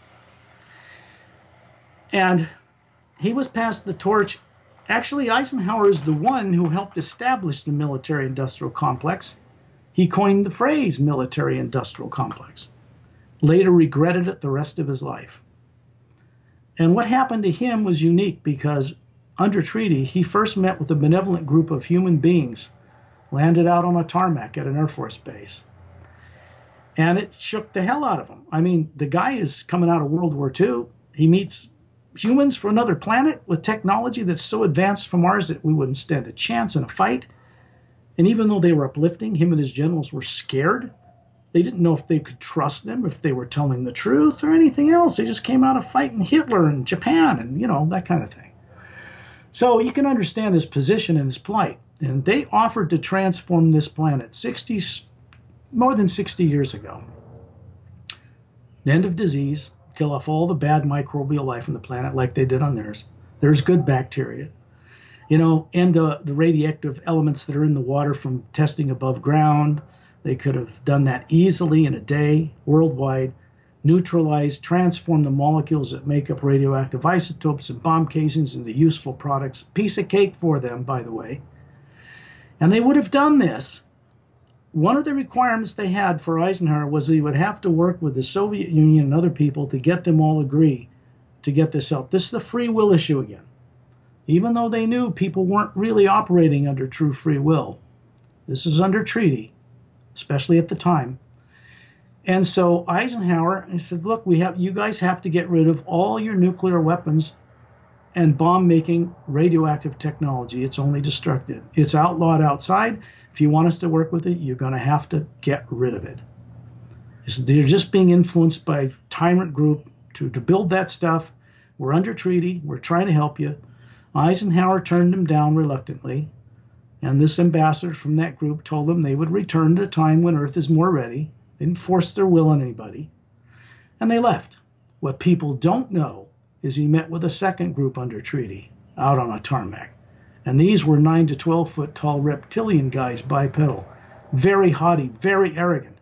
Speaker 2: And he was passed the torch. Actually, Eisenhower is the one who helped establish the military-industrial complex. He coined the phrase military-industrial complex. Later regretted it the rest of his life. And what happened to him was unique because under treaty, he first met with a benevolent group of human beings, landed out on a tarmac at an Air Force base. And it shook the hell out of him. I mean, the guy is coming out of World War II. He meets humans from another planet with technology that's so advanced from ours that we wouldn't stand a chance in a fight. And even though they were uplifting, him and his generals were scared. They didn't know if they could trust them, if they were telling the truth or anything else. They just came out of fighting Hitler and Japan and, you know, that kind of thing. So you can understand his position and his plight. And they offered to transform this planet more than 60 years ago. The end of disease, kill off all the bad microbial life on the planet like they did on theirs. There's good bacteria. You know, and the radioactive elements that are in the water from testing above ground. They could have done that easily in a day, worldwide, neutralized, transform the molecules that make up radioactive isotopes and bomb casings into useful products. Piece of cake for them, by the way. And they would have done this. One of the requirements they had for Eisenhower was that he would have to work with the Soviet Union and other people to get them all agree to get this help. This is the free will issue again. Even though they knew people weren't really operating under true free will. This is under treaty, especially at the time. And so Eisenhower said, look, you guys have to get rid of all your nuclear weapons and bomb-making radioactive technology. It's only destructive. It's outlawed outside. If you want us to work with it, you're going to have to get rid of it. They're just being influenced by a tyrant group to build that stuff. We're under treaty. We're trying to help you. Eisenhower turned them down reluctantly. And this ambassador from that group told them they would return at a time when Earth is more ready. They didn't force their will on anybody. And they left. What people don't know is he met with a second group under treaty out on a tarmac. And these were 9 to 12 foot tall reptilian guys, bipedal. Very haughty, very arrogant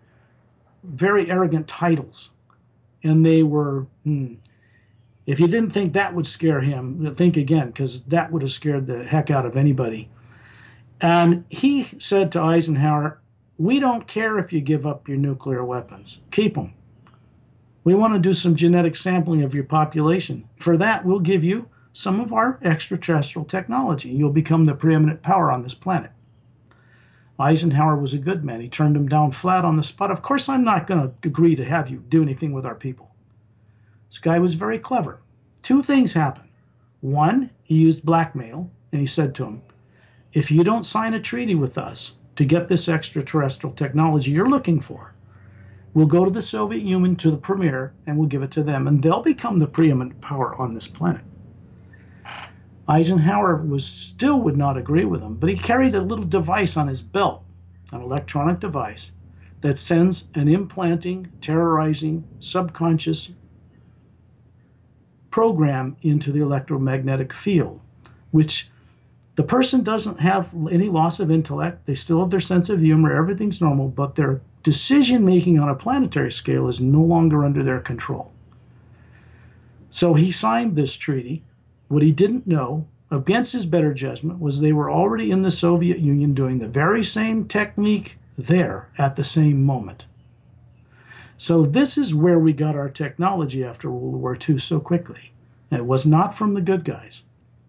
Speaker 2: titles. And they were, if you didn't think that would scare him, think again, because that would have scared the heck out of anybody. And he said to Eisenhower, we don't care if you give up your nuclear weapons. Keep them. We want to do some genetic sampling of your population. For that, we'll give you some of our extraterrestrial technology. You'll become the preeminent power on this planet. Eisenhower was a good man. He turned him down flat on the spot. Of course, I'm not going to agree to have you do anything with our people. This guy was very clever. Two things happened. One, he used blackmail, and he said to him, if you don't sign a treaty with us to get this extraterrestrial technology you're looking for, we'll go to the Soviet Union, to the premier, and we'll give it to them, and they'll become the preeminent power on this planet. Eisenhower would not agree with him, but he carried a little device on his belt, an electronic device that sends an implanting, terrorizing, subconscious program into the electromagnetic field, which the person doesn't have any loss of intellect. They still have their sense of humor. Everything's normal, but their decision making on a planetary scale is no longer under their control. So he signed this treaty. What he didn't know, against his better judgment, was they were already in the Soviet Union doing the very same technique there at the same moment. So this is where we got our technology after World War II so quickly. And it was not from the good guys.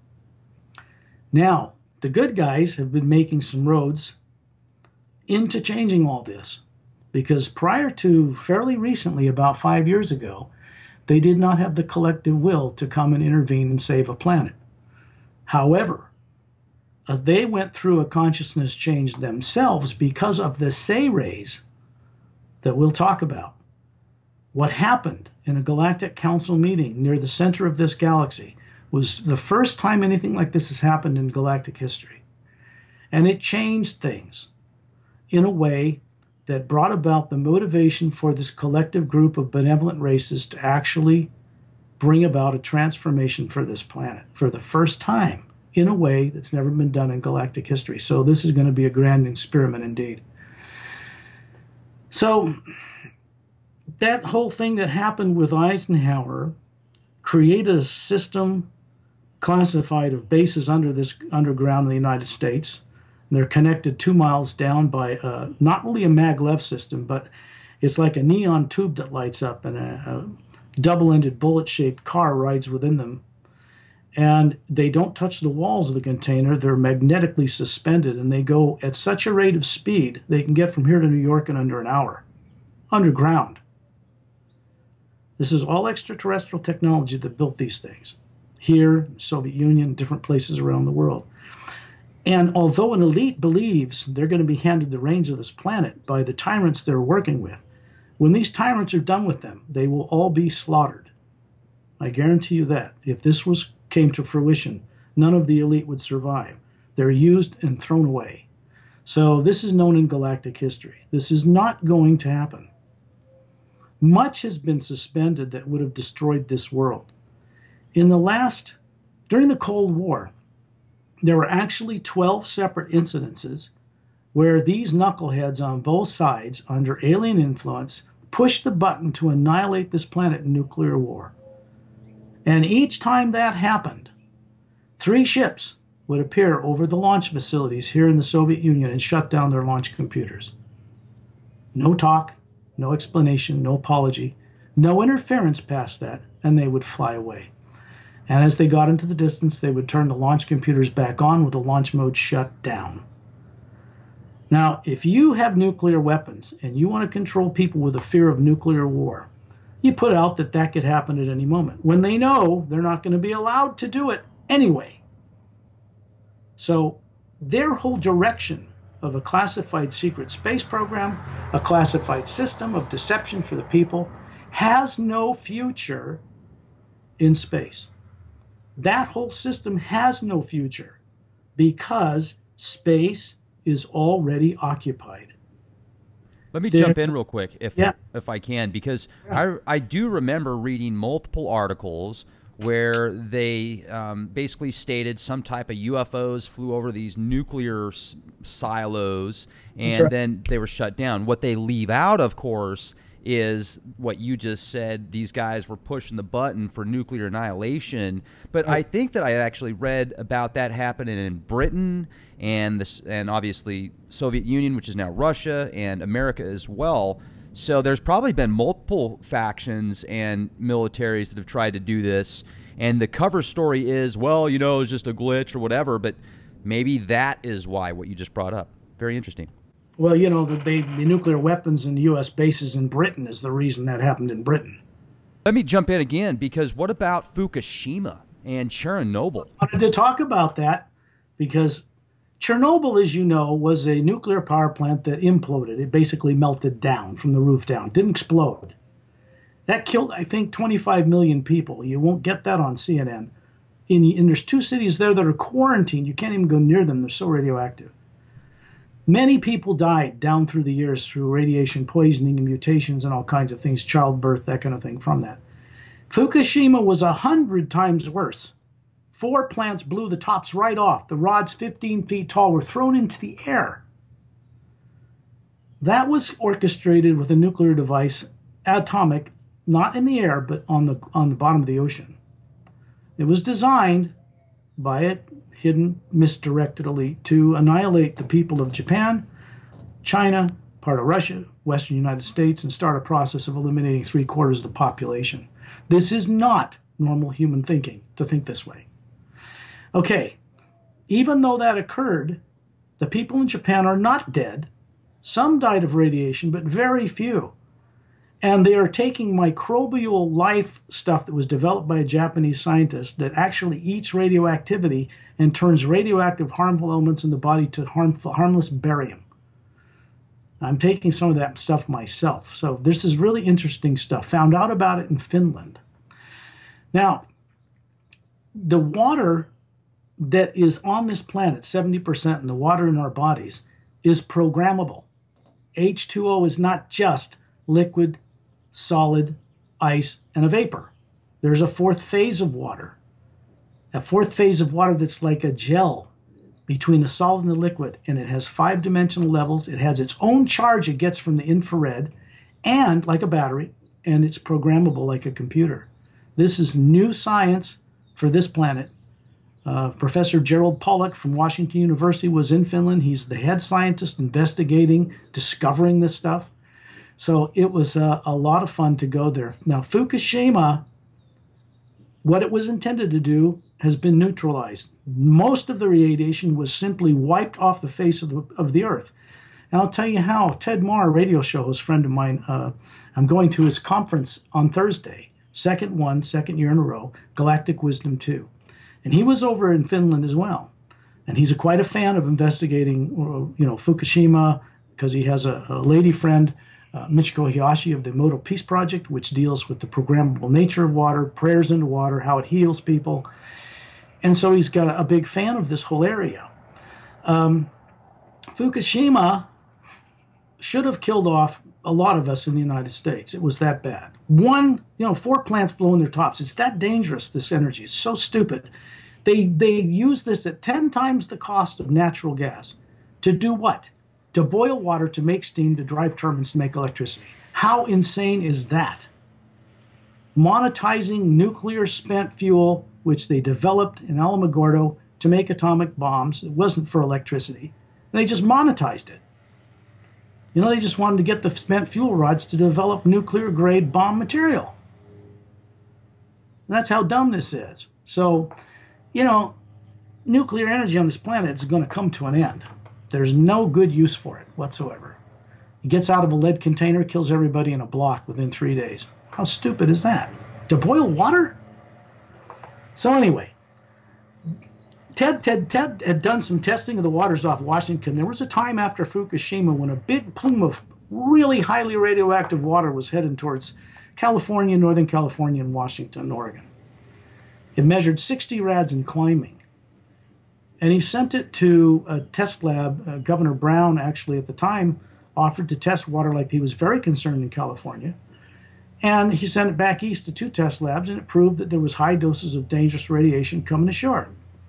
Speaker 2: Now, the good guys have been making some roads into changing all this, because prior to fairly recently, about 5 years ago, they did not have the collective will to come and intervene and save a planet. However, as they went through a consciousness change themselves because of the Say rays that we'll talk about, what happened in a galactic council meeting near the center of this galaxy was the first time anything like this has happened in galactic history. And it changed things in a way that brought about the motivation for this collective group of benevolent races to actually bring about a transformation for this planet for the first time in a way that's never been done in galactic history. So this is going to be a grand experiment indeed. So that whole thing that happened with Eisenhower created a system classified of bases underground in the United States. They're connected 2 miles down by not really a maglev system, but it's like a neon tube that lights up, and a double-ended bullet-shaped car rides within them. And they don't touch the walls of the container. They're magnetically suspended, and they go at such a rate of speed, they can get from here to New York in under an hour, underground. This is all extraterrestrial technology that built these things. Here, Soviet Union, different places around the world. And although an elite believes they're going to be handed the reins of this planet by the tyrants they're working with, when these tyrants are done with them, they will all be slaughtered. I guarantee you that. If this came to fruition, none of the elite would survive. They're used and thrown away. So this is known in galactic history. This is not going to happen. Much has been suspended that would have destroyed this world. During the Cold War, there were actually 12 separate incidences where these knuckleheads on both sides, under alien influence, pushed the button to annihilate this planet in nuclear war. And each time that happened, 3 ships would appear over the launch facilities here in the Soviet Union and shut down their launch computers. No talk, no explanation, no apology, no interference past that, and they would fly away. And as they got into the distance, they would turn the launch computers back on with the launch mode shut down. Now, if you have nuclear weapons and you want to control people with a fear of nuclear war, you put out that that could happen at any moment, when they know they're not going to be allowed to do it anyway. So their whole direction of a classified secret space program, a classified system of deception for the people, has no future in space. That whole system has no future because space is already occupied.
Speaker 1: Let me jump in real quick, if I can, because I do remember reading multiple articles where they basically stated some type of UFOs flew over these nuclear silos, and then they were shut down. What they leave out, of course, is what you just said. These guys were pushing the button for nuclear annihilation. But I think that I actually read about that happening in Britain and obviously Soviet Union, which is now Russia, and America as well. So there's probably been multiple factions and militaries that have tried to do this. And the cover story is, well, you know, it's just a glitch or whatever. But maybe that is why what you just brought up. Very interesting.
Speaker 2: Well, you know, the nuclear weapons in U.S. bases in Britain is the reason that happened in Britain.
Speaker 1: Let me jump in again, because what about Fukushima? And Chernobyl.
Speaker 2: I wanted to talk about that because Chernobyl, as you know, was a nuclear power plant that imploded. It basically melted down from the roof down, didn't explode. That killed, I think, 25 million people. You won't get that on CNN. And there's 2 cities there that are quarantined. You can't even go near them. They're so radioactive. Many people died down through the years through radiation poisoning and mutations and all kinds of things, childbirth, that kind of thing from that. Fukushima was 100 times worse. 4 plants blew the tops right off. The rods 15 feet tall were thrown into the air. That was orchestrated with a nuclear device, atomic, not in the air, but on the bottom of the ocean. It was designed by a hidden, misdirected elite to annihilate the people of Japan, China, part of Russia, Western United States, and start a process of eliminating 3/4 of the population. This is not normal human thinking to think this way. Okay, even though that occurred, the people in Japan are not dead. Some died of radiation, but very few. And they are taking microbial life stuff that was developed by a Japanese scientist that actually eats radioactivity and turns radioactive harmful elements in the body to harmless barium. I'm taking some of that stuff myself. So this is really interesting stuff. Found out about it in Finland. Now, the water that is on this planet, 70%, and the water in our bodies, is programmable. H2O is not just liquid, solid, ice, and a vapor. There's a 4th phase of water. A 4th phase of water that's like a gel between a solid and a liquid, and it has 5-dimensional levels. It has its own charge it gets from the infrared, and like a battery, and it's programmable like a computer. This is new science for this planet. Professor Gerald Pollack from Washington University was in Finland. He's the head scientist investigating, discovering this stuff. So it was a lot of fun to go there. Now, Fukushima, what it was intended to do has been neutralized. Most of the radiation was simply wiped off the face of the earth. And I'll tell you how. Ted Marr, a radio show host, friend of mine, I'm going to his conference on Thursday, second year in a row, Galactic Wisdom 2. And he was over in Finland as well. And he's quite a fan of investigating, Fukushima, because he has a lady friend, Michiko Hiyashi of the Modal Peace Project, which deals with the programmable nature of water, prayers into water, how it heals people. And so he's got a big fan of this whole area. Fukushima should have killed off a lot of us in the United States. It was that bad. 4 plants blowing their tops. It's that dangerous, this energy. It's so stupid. They use this at 10 times the cost of natural gas. To do what? To boil water, to make steam, to drive turbines, to make electricity. How insane is that? Monetizing nuclear spent fuel, which they developed in Alamogordo to make atomic bombs. It wasn't for electricity. They just monetized it. They just wanted to get the spent fuel rods to develop nuclear-grade bomb material. And that's how dumb this is. So, nuclear energy on this planet is going to come to an end. There's no good use for it whatsoever. It gets out of a lead container, kills everybody in a block within 3 days. How stupid is that? To boil water? So anyway, Ted had done some testing of the waters off Washington. There was a time after Fukushima when a big plume of really highly radioactive water was heading towards California, Northern California, and Washington, Oregon. It measured 60 rads in climbing. And he sent it to a test lab. Governor Brown, actually, at the time, offered to test water like he was very concerned in California. And he sent it back east to 2 test labs, and it proved that there was high doses of dangerous radiation coming ashore.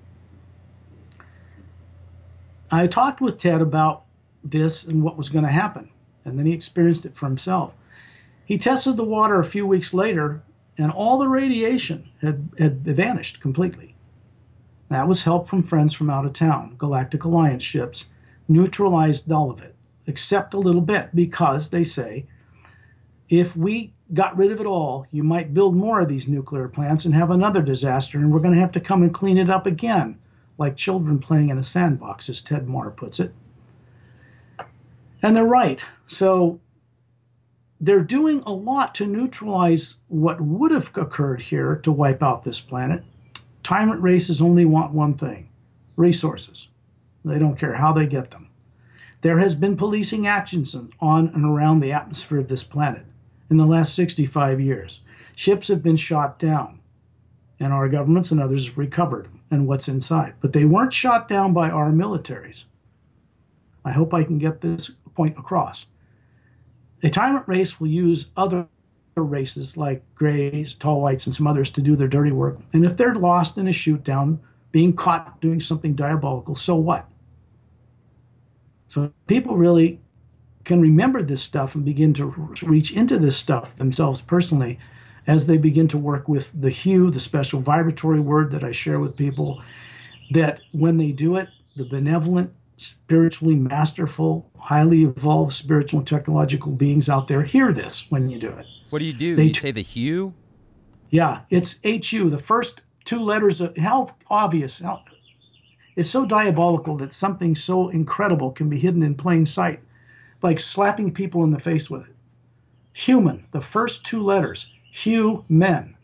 Speaker 2: I talked with Ted about this and what was going to happen, and then he experienced it for himself. He tested the water a few weeks later, and all the radiation had vanished completely. That was help from friends from out of town. Galactic Alliance ships neutralized all of it, except a little bit, because they say, if we got rid of it all, you might build more of these nuclear plants and have another disaster, and we're going to have to come and clean it up again, like children playing in a sandbox, as Ted Marr puts it. And they're right. So they're doing a lot to neutralize what would have occurred here to wipe out this planet. Tyrant races only want one thing: resources. They don't care how they get them. There has been policing actions on and around the atmosphere of this planet in the last 65 years. Ships have been shot down, and our governments and others have recovered and what's inside. But they weren't shot down by our militaries. I hope I can get this point across. A tyrant race will use other races like Greys, Tall Whites, and some others to do their dirty work. And if they're lost in a shoot down, being caught doing something diabolical, so what? So people really can remember this stuff and begin to reach into this stuff themselves personally as they begin to work with the hue, the special vibratory word that I share with people, that when they do it, the benevolent, spiritually masterful, highly evolved spiritual and technological beings out there hear this when you do it.
Speaker 1: What do? You say the hue?
Speaker 2: Yeah, it's HU, the first two letters of, how obvious, it's so diabolical that something so incredible can be hidden in plain sight, like slapping people in the face with it. Human, the first two letters, human.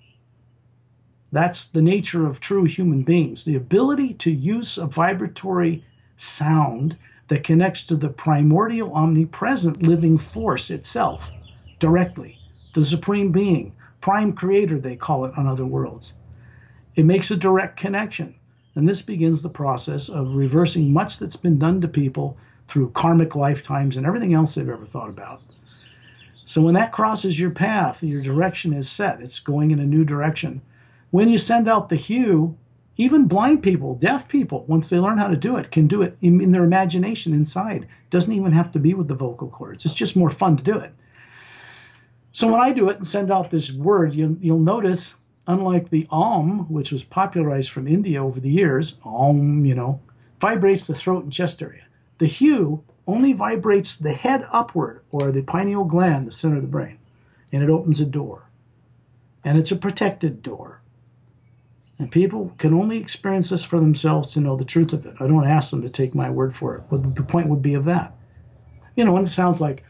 Speaker 2: That's the nature of true human beings, the ability to use a vibratory sound that connects to the primordial, omnipresent living force itself directly, the supreme being, prime creator, they call it on other worlds. It makes a direct connection. And this begins the process of reversing much that's been done to people through karmic lifetimes and everything else they've ever thought about. So when that crosses your path, your direction is set. It's going in a new direction. When you send out the hue, even blind people, deaf people, once they learn how to do it, can do it in their imagination inside. It doesn't even have to be with the vocal cords. It's just more fun to do it. So when I do it and send out this word, you'll notice, unlike the Om, which was popularized from India over the years, Om, vibrates the throat and chest area. The hue only vibrates the head upward, or the pineal gland, the center of the brain, and it opens a door. And it's a protected door. And people can only experience this for themselves to know the truth of it. I don't ask them to take my word for it. What the point would be of that? When it sounds like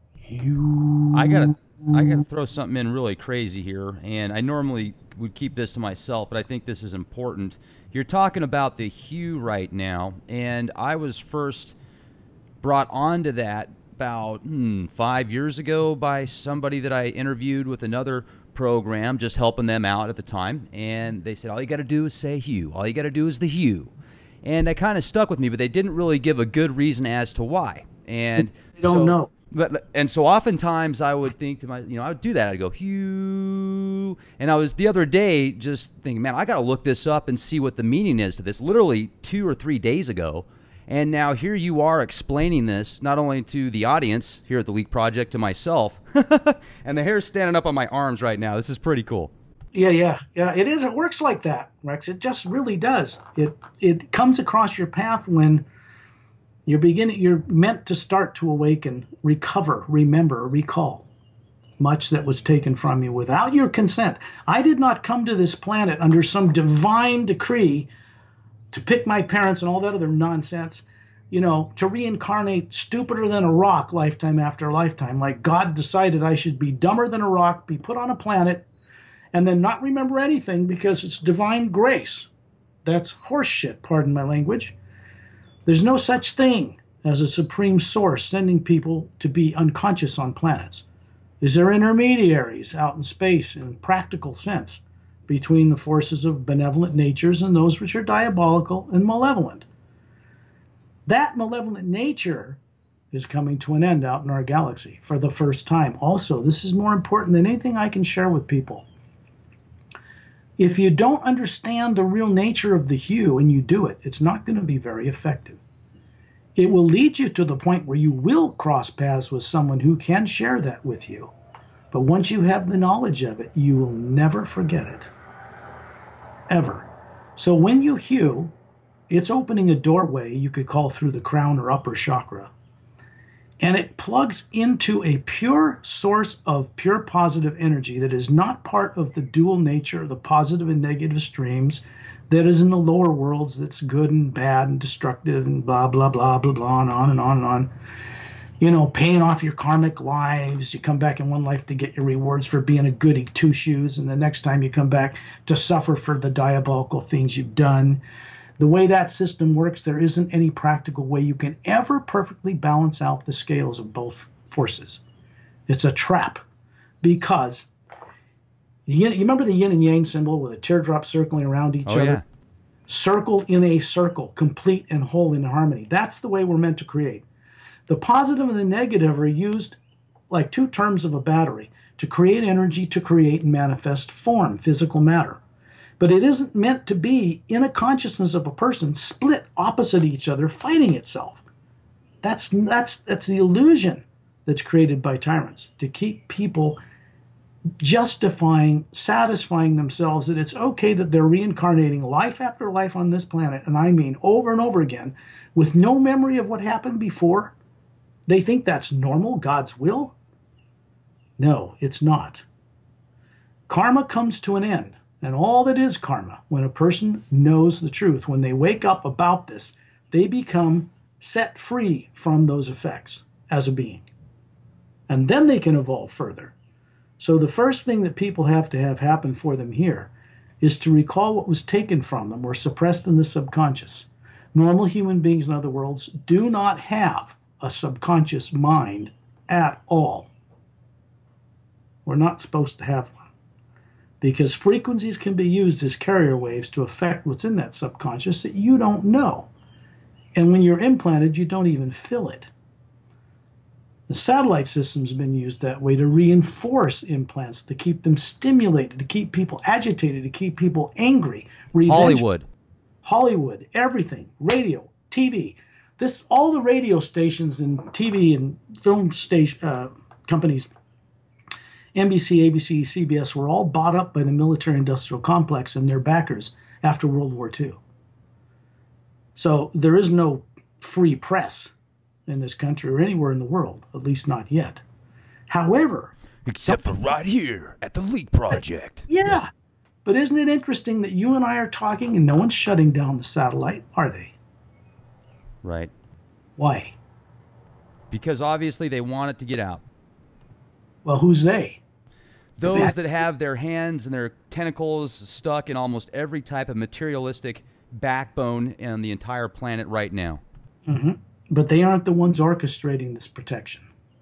Speaker 2: hue.
Speaker 1: I gotta throw something in really crazy here, and I normally would keep this to myself, but I think this is important. You're talking about the hue right now, and I was first brought onto that about 5 years ago by somebody that I interviewed with another program, just helping them out at the time, and they said, all you got to do is say hue. All you got to do is the hue. And that kind of stuck with me, but they didn't really give a good reason as to why. And
Speaker 2: they don't know.
Speaker 1: And so oftentimes I would think to myself, I would do that. I'd go, hue. And I was the other day just thinking, man, I got to look this up and see what the meaning is to this, literally 2 or 3 days ago. And now here you are explaining this, not only to the audience here at the Leak Project, to myself. And the hair's standing up on my arms right now. This is pretty cool.
Speaker 2: Yeah, it is. It works like that, Rex. It just really does. It comes across your path when you're meant to start to awaken, recover, remember, recall much that was taken from you without your consent. I did not come to this planet under some divine decree to pick my parents and all that other nonsense, to reincarnate stupider than a rock lifetime after lifetime. Like God decided I should be dumber than a rock, be put on a planet, and then not remember anything because it's divine grace. That's horseshit, pardon my language. There's no such thing as a supreme source sending people to be unconscious on planets. Is there intermediaries out in space in practical sense between the forces of benevolent natures and those which are diabolical and malevolent? That malevolent nature is coming to an end out in our galaxy for the first time. Also, this is more important than anything I can share with people. If you don't understand the real nature of the hue and you do it, it's not going to be very effective. It will lead you to the point where you will cross paths with someone who can share that with you. But once you have the knowledge of it, you will never forget it. Ever. So when you hue, it's opening a doorway you could call through the crown or upper chakra. And it plugs into a pure source of pure positive energy that is not part of the dual nature of the positive and negative streams that is in the lower worlds that's good and bad and destructive and blah, blah, blah, blah, blah, and on and on and on. paying off your karmic lives. You come back in one life to get your rewards for being a goody two shoes, and the next time you come back to suffer for the diabolical things you've done. The way that system works, there isn't any practical way you can ever perfectly balance out the scales of both forces. It's a trap, because you remember the yin and yang symbol with a teardrop circling around each other?
Speaker 1: Yeah.
Speaker 2: Circle in a circle, complete and whole in harmony. That's the way we're meant to create. The positive and the negative are used like two terms of a battery to create energy, to create and manifest form, physical matter. But it isn't meant to be in a consciousness of a person split opposite each other, fighting itself. That's the illusion that's created by tyrants, to keep people justifying, satisfying themselves that it's okay that they're reincarnating life after life on this planet, and I mean over and over again, with no memory of what happened before. They think that's normal, God's will. No, it's not. Karma comes to an end, and all that is karma, when a person knows the truth, when they wake up about this, they become set free from those effects as a being. And then they can evolve further. So the first thing that people have to have happen for them here is to recall what was taken from them or suppressed in the subconscious. Normal human beings, in other words, do not have a subconscious mind at all. We're not supposed to have one, because frequencies can be used as carrier waves to affect what's in that subconscious that you don't know. And when you're implanted, you don't even feel it. The satellite system's been used that way to reinforce implants, to keep them stimulated, to keep people agitated, to keep people angry. Hollywood, everything, radio, TV. All the radio stations and TV and film station companies, NBC, ABC, CBS, were all bought up by the military-industrial complex and their backers after World War II. So there is no free press in this country or anywhere in the world, at least not yet. However,
Speaker 3: except for right here at the Leak Project.
Speaker 2: Yeah, but isn't it interesting that you and I are talking and no one's shutting down the satellite, are they?
Speaker 1: Right.
Speaker 2: Why?
Speaker 1: Because obviously they want it to get out.
Speaker 2: Well, who's they?
Speaker 1: Those that have their hands and their tentacles stuck in almost every type of materialistic backbone on the entire planet right now.
Speaker 2: Mm-hmm. But they aren't the ones orchestrating this protection.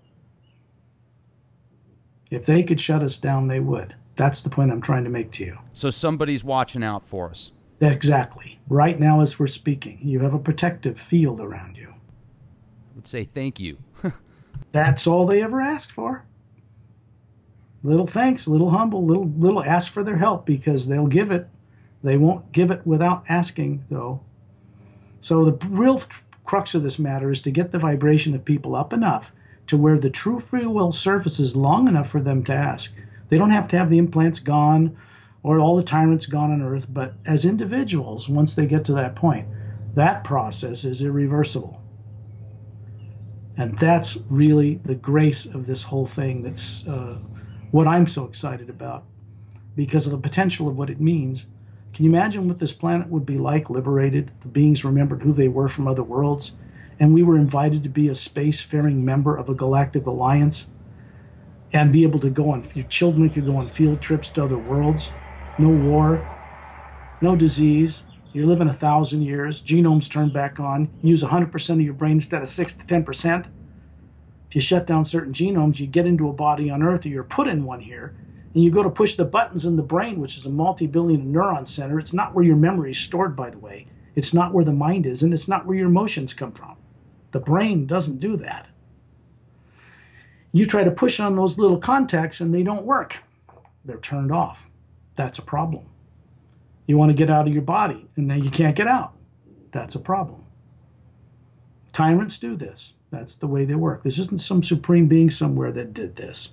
Speaker 2: If they could shut us down, they would. That's the point I'm trying to make to you.
Speaker 1: So somebody's watching out for us.
Speaker 2: Exactly. Right now as we're speaking, you have a protective field around you.
Speaker 1: I would say thank you.
Speaker 2: That's all they ever asked for. Little thanks, little humble, little ask for their help, because they'll give it. They won't give it without asking, though. So the real crux of this matter is to get the vibration of people up enough to where the true free will surfaces long enough for them to ask. They don't have to have the implants gone or all the tyrants gone on Earth, but as individuals, once they get to that point, that process is irreversible. And that's really the grace of this whole thing. That's what I'm so excited about, because of the potential of what it means. Can you imagine what this planet would be like, liberated? The beings remembered who they were from other worlds, and we were invited to be a spacefaring member of a galactic alliance and be able to go on, your children could go on field trips to other worlds. No war, no disease. You're living 1,000 years, genomes turned back on, use 100% of your brain instead of 6 to 10%. If you shut down certain genomes, you get into a body on Earth, or you're put in one here, and you go to push the buttons in the brain, which is a multi-billion neuron center. It's not where your memory is stored, by the way. It's not where the mind is, and it's not where your emotions come from. The brain doesn't do that. You try to push on those little contacts, and they don't work. They're turned off. That's a problem. You want to get out of your body, and then you can't get out. That's a problem. Tyrants do this. That's the way they work. This isn't some supreme being somewhere that did this.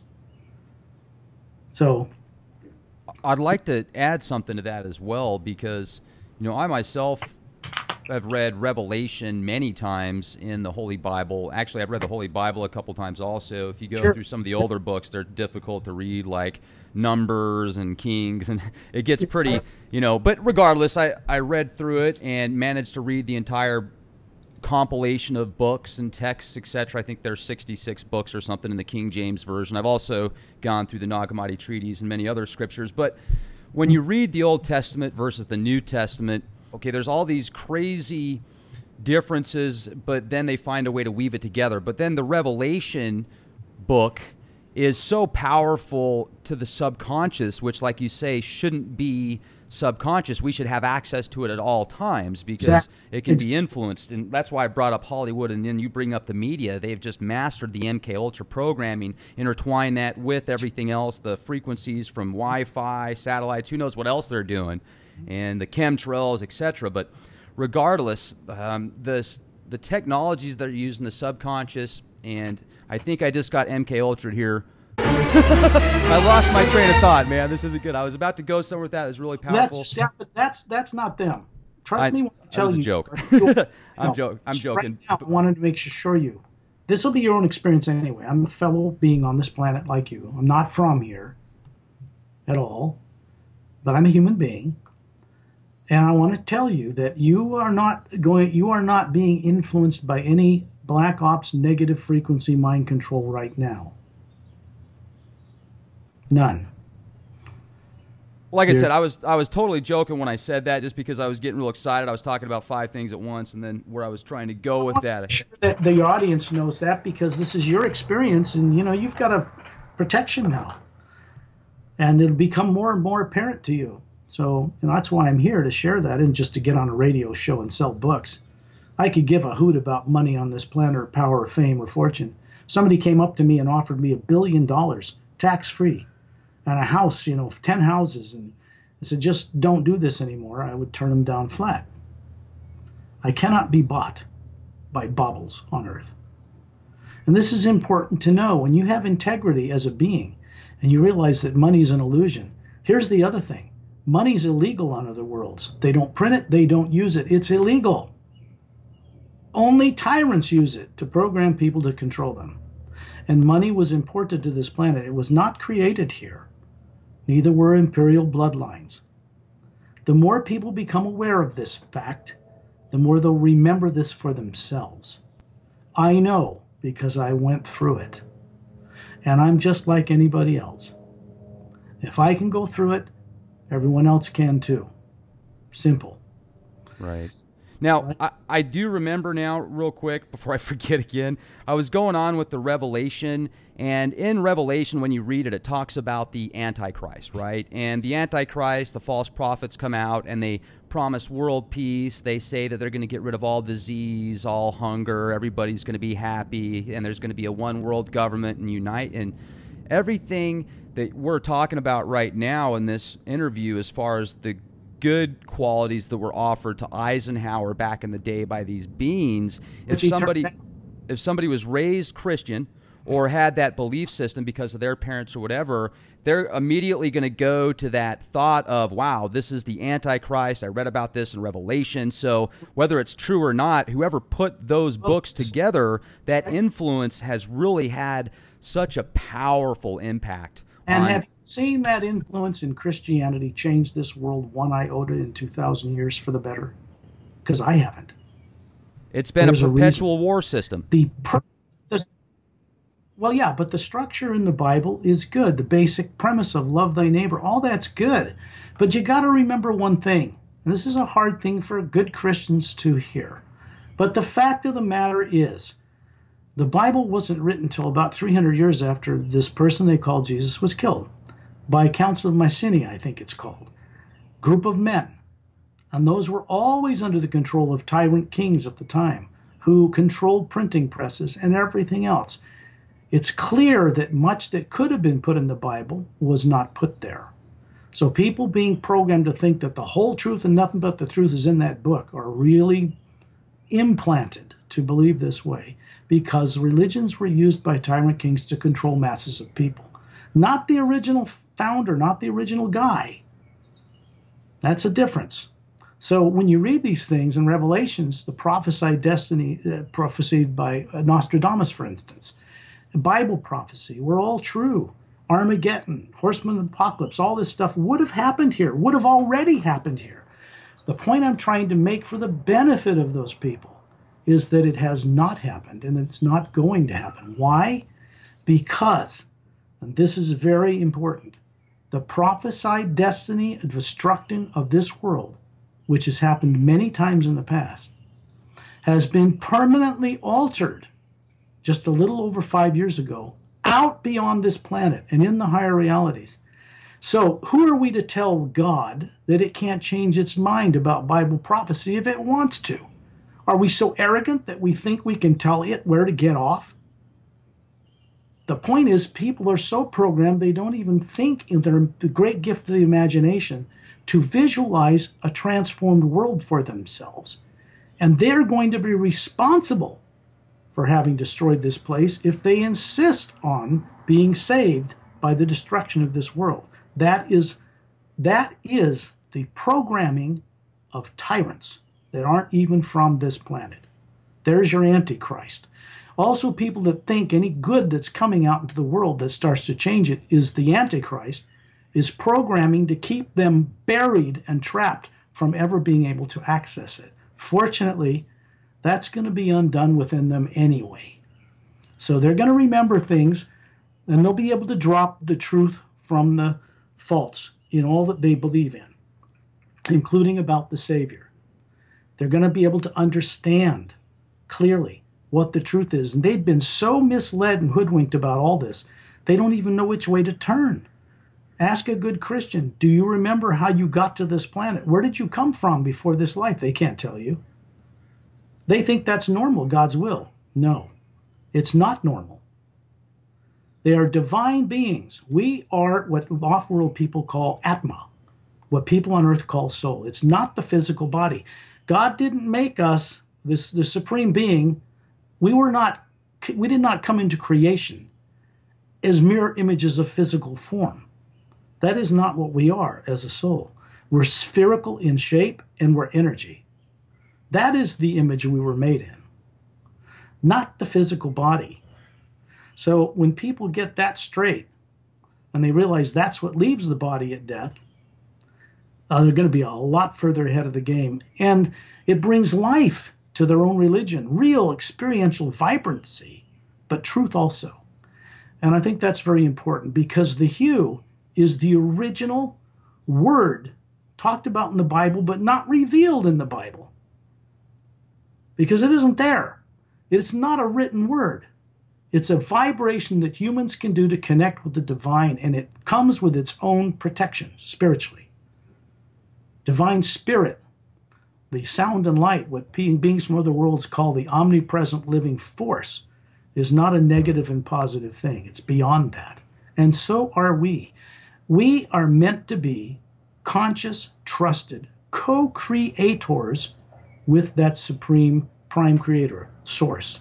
Speaker 2: So
Speaker 1: I'd like to add something to that as well, because, I myself have read Revelation many times in the Holy Bible. Actually, I've read the Holy Bible a couple times also. If you go through some of the older books, they're difficult to read, like Numbers and Kings, and it gets pretty, but regardless, I read through it and managed to read the entire compilation of books and texts, etc. I think there's 66 books or something in the King James Version. I've also gone through the Nag Hammadi treaties and many other scriptures. But when you read the Old Testament versus the New Testament, okay, there's all these crazy differences, but then they find a way to weave it together. But then the Revelation book is so powerful to the subconscious, which, like you say, shouldn't be subconscious. We should have access to it at all times because it can be influenced. And that's why I brought up Hollywood, and then you bring up the media. They've just mastered the MK Ultra programming, intertwine that with everything else, the frequencies from Wi-Fi, satellites, who knows what else they're doing, and the chemtrails, etc. But regardless, the technologies that are used in the subconscious, and I think I just got MK Ultra here. I lost my train of thought, man. This isn't good. I was about to go somewhere with that. It was really powerful.
Speaker 2: That's not them. Trust me when I tell you.
Speaker 1: That was a joke. I'm joking.
Speaker 2: Right now, I wanted to make sure you. This will be your own experience anyway. I'm a fellow being on this planet like you. I'm not from here at all, but I'm a human being. And I want to tell you that you are not being influenced by any black ops negative frequency mind control right now. None.
Speaker 1: Like I said, I was totally joking when I said that, just because I was getting real excited. I was talking about 5 things at once, and then where I was trying to go with that.
Speaker 2: I'm sure that the audience knows that, because this is your experience, and you've got a protection now, and it'll become more and more apparent to you. So that's why I'm here, to share that, and just to get on a radio show and sell books. I could give a hoot about money on this planet, or power, or fame, or fortune. Somebody came up to me and offered me $1 billion, tax-free, and a house, 10 houses, and I said, just don't do this anymore. I would turn them down flat. I cannot be bought by baubles on earth. And this is important to know. When you have integrity as a being, and you realize that money is an illusion, here's the other thing. Money's illegal on other worlds. They don't print it, they don't use it. It's illegal. Only tyrants use it to program people to control them. And money was imported to this planet. It was not created here. Neither were imperial bloodlines. The more people become aware of this fact, the more they'll remember this for themselves. I know, because I went through it. And I'm just like anybody else. If I can go through it, everyone else can too. Simple.
Speaker 1: Right. Now, I do remember now, real quick, before I forget again, I was going on with the Revelation, and in Revelation, when you read it, it talks about the Antichrist, right? And the Antichrist, the false prophets come out, and they promise world peace. They say that they're going to get rid of all disease, all hunger, everybody's going to be happy, and there's going to be a one-world government and unite. And everything that we're talking about right now in this interview, as far as the good qualities that were offered to Eisenhower back in the day by these beings, if somebody was raised Christian or had that belief system because of their parents or whatever, they're immediately going to go to that thought of, wow, this is the Antichrist. I read about this in Revelation. So whether it's true or not, whoever put those books together, that influence has really had such a powerful impact.
Speaker 2: And have you seen that influence in Christianity change this world one iota in 2,000 years for the better? Because I haven't.
Speaker 1: It's been a perpetual war system.
Speaker 2: Well, yeah, but the structure in the Bible is good. The basic premise of love thy neighbor, all that's good. But you got to remember one thing, and this is a hard thing for good Christians to hear. But the fact of the matter is, the Bible wasn't written until about 300 years after this person they called Jesus was killed by Council of Mycenae, I think it's called. Group of men. And those were always under the control of tyrant kings at the time, who controlled printing presses and everything else. It's clear that much that could have been put in the Bible was not put there. So people being programmed to think that the whole truth and nothing but the truth is in that book are really implanted to believe this way, because religions were used by tyrant kings to control masses of people. Not the original founder, not the original guy. That's a difference. So when you read these things in Revelations, the prophesied destiny, prophesied by Nostradamus, for instance, Bible prophecy, were all true. Armageddon, Horseman of the Apocalypse, all this stuff would have happened here, would have already happened here. The point I'm trying to make for the benefit of those people is that it has not happened and it's not going to happen. Why? Because, and this is very important, the prophesied destiny of destruction of this world, which has happened many times in the past, has been permanently altered just a little over 5 years ago, out beyond this planet and in the higher realities. So who are we to tell God that it can't change its mind about Bible prophecy if it wants to? Are we so arrogant that we think we can tell it where to get off? The point is, people are so programmed they don't even think in the great gift of the imagination to visualize a transformed world for themselves. And they're going to be responsible for having destroyed this place if they insist on being saved by the destruction of this world. That is the programming of tyrants that aren't even from this planet. There's your Antichrist. Also, people that think any good that's coming out into the world that starts to change it is the Antichrist, is programming to keep them buried and trapped from ever being able to access it. Fortunately, that's going to be undone within them anyway. So they're going to remember things, and they'll be able to drop the truth from the false in all that they believe in, including about the Savior. They're going to be able to understand clearly what the truth is. And they've been so misled and hoodwinked about all this, they don't even know which way to turn. Ask a good Christian, do you remember how you got to this planet? Where did you come from before this life? They can't tell you. They think that's normal, God's will. No, it's not normal. They are divine beings. We are what off-world people call Atma, what people on earth call soul. It's not the physical body. God didn't make us, the supreme being. We did not come into creation as mirror images of physical form. That is not what we are as a soul. We're spherical in shape and we're energy. That is the image we were made in, not the physical body. So when people get that straight and they realize that's what leaves the body at death, they're going to be a lot further ahead of the game. And it brings life to their own religion, real experiential vibrancy, but truth also. And I think that's very important because the hue is the original word talked about in the Bible, but not revealed in the Bible because it isn't there. It's not a written word. It's a vibration that humans can do to connect with the divine, and it comes with its own protection spiritually. Divine spirit, the sound and light, what beings from other worlds call the omnipresent living force, is not a negative and positive thing. It's beyond that. And so are we. We are meant to be conscious, trusted co-creators with that supreme prime creator, source.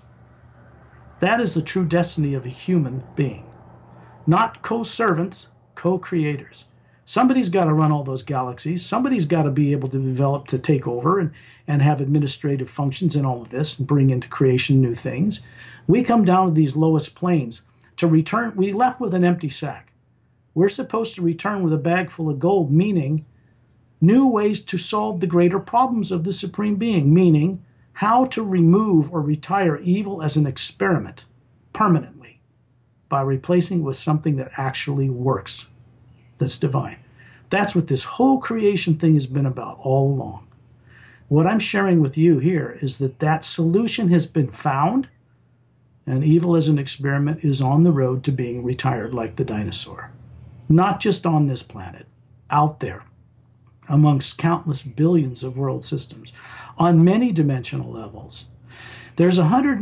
Speaker 2: That is the true destiny of a human being. Not co-servants, co-creators. Somebody's got to run all those galaxies. Somebody's got to be able to develop to take over and have administrative functions in all of this and bring into creation new things. We come down to these lowest planes to return. We left with an empty sack. We're supposed to return with a bag full of gold, meaning new ways to solve the greater problems of the Supreme Being, meaning how to remove or retire evil as an experiment permanently by replacing it with something that actually works, that's divine. That's what this whole creation thing has been about all along. What I'm sharing with you here is that solution has been found, and evil as an experiment is on the road to being retired like the dinosaur. Not just on this planet, out there, amongst countless billions of world systems, on many dimensional levels. There's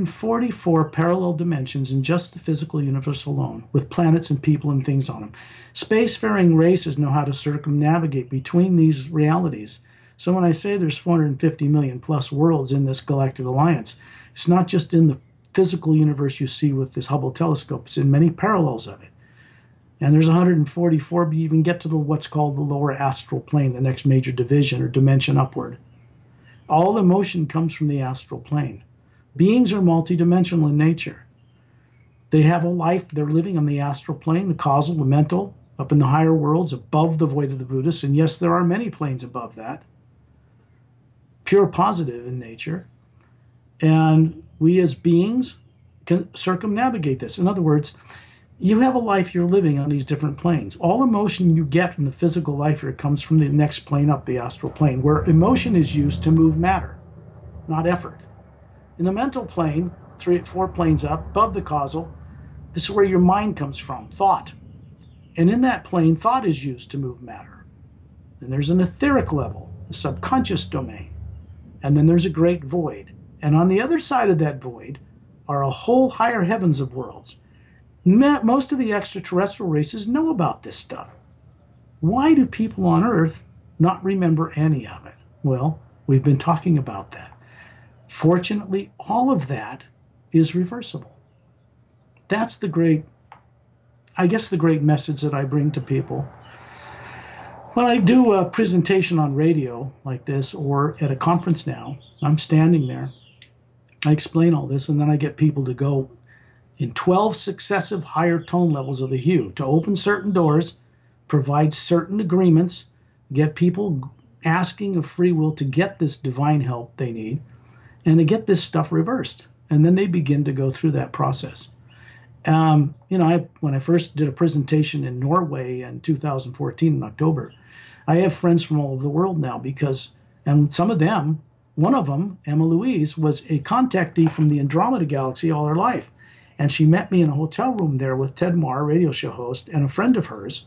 Speaker 2: 144 parallel dimensions in just the physical universe alone, with planets and people and things on them. Spacefaring races know how to circumnavigate between these realities. So when I say there's 450 million plus worlds in this galactic alliance, it's not just in the physical universe you see with this Hubble telescope. It's in many parallels of it. And there's 144, but you even get to what's called the lower astral plane, the next major division or dimension upward. All the motion comes from the astral plane. Beings are multidimensional in nature. They have a life, they're living on the astral plane, the causal, the mental, up in the higher worlds, above the void of the Buddhists. And yes, there are many planes above that, pure positive in nature. And we as beings can circumnavigate this. In other words, you have a life you're living on these different planes. All emotion you get from the physical life here comes from the next plane up, the astral plane, where emotion is used to move matter, not effort. In the mental plane, 4 planes up, above the causal, this is where your mind comes from, thought. And in that plane, thought is used to move matter. And there's an etheric level, a subconscious domain. And then there's a great void. And on the other side of that void are a whole higher heavens of worlds. Most of the extraterrestrial races know about this stuff. Why do people on Earth not remember any of it? Well, we've been talking about that. Fortunately, all of that is reversible. That's the great message that I bring to people. When I do a presentation on radio like this or at a conference now, I'm standing there, I explain all this, and then I get people to go in 12 successive higher tone levels of the hue to open certain doors, provide certain agreements, get people asking of free will to get this divine help they need, and to get this stuff reversed. And then they begin to go through that process. When I first did a presentation in Norway in 2014 in October, I have friends from all over the world now and some of them, one of them, Emma Louise, was a contactee from the Andromeda Galaxy all her life. And she met me in a hotel room there with Ted Marr, radio show host, and a friend of hers.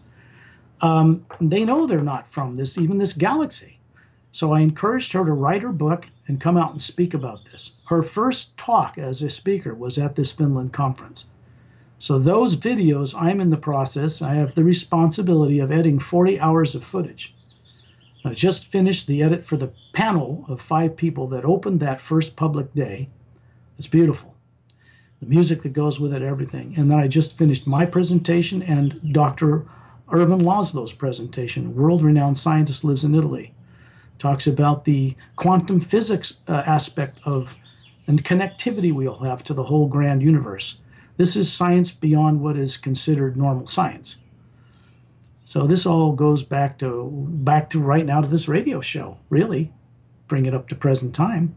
Speaker 2: They know they're not from even this galaxy. So I encouraged her to write her book and come out and speak about this. Her first talk as a speaker was at this Finland conference. So those videos, I'm in the process. I have the responsibility of editing 40 hours of footage. I just finished the edit for the panel of 5 people that opened that first public day. It's beautiful. The music that goes with it, everything. And then I just finished my presentation and Dr. Irvin Laszlo's presentation, world-renowned scientist, lives in Italy. Talks about the quantum physics aspect of and connectivity we'll have to the whole grand universe. This is science beyond what is considered normal science. So this all goes back to right now to this radio show, really. Bring it up to present time.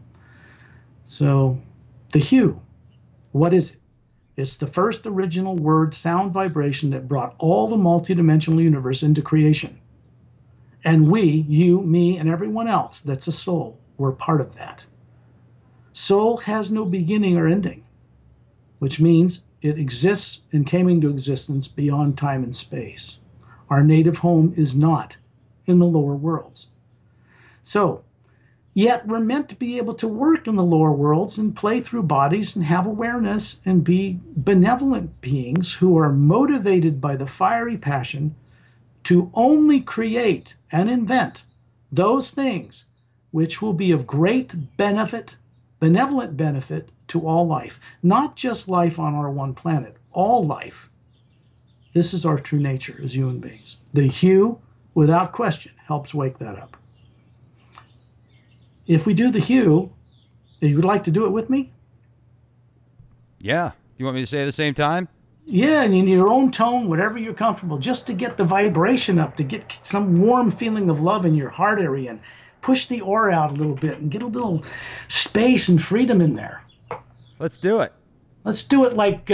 Speaker 2: So the hue, what is it? It's the first original word, sound, vibration that brought all the multidimensional universe into creation. And we, you, me, and everyone else that's a soul, we're part of that. Soul has no beginning or ending, which means it exists and came into existence beyond time and space. Our native home is not in the lower worlds. So, yet we're meant to be able to work in the lower worlds and play through bodies and have awareness and be benevolent beings who are motivated by the fiery passion to only create and invent those things which will be of great benefit, benevolent benefit to all life, not just life on our one planet, all life. This is our true nature as human beings. The hue, without question, helps wake that up. If we do the hue, if you would like to do it with me?
Speaker 1: Yeah. You want me to say it at the same time?
Speaker 2: Yeah, and in your own tone, whatever you're comfortable, just to get the vibration up, to get some warm feeling of love in your heart area and push the aura out a little bit and get a little space and freedom in there.
Speaker 1: Let's do it.
Speaker 2: Let's do it like,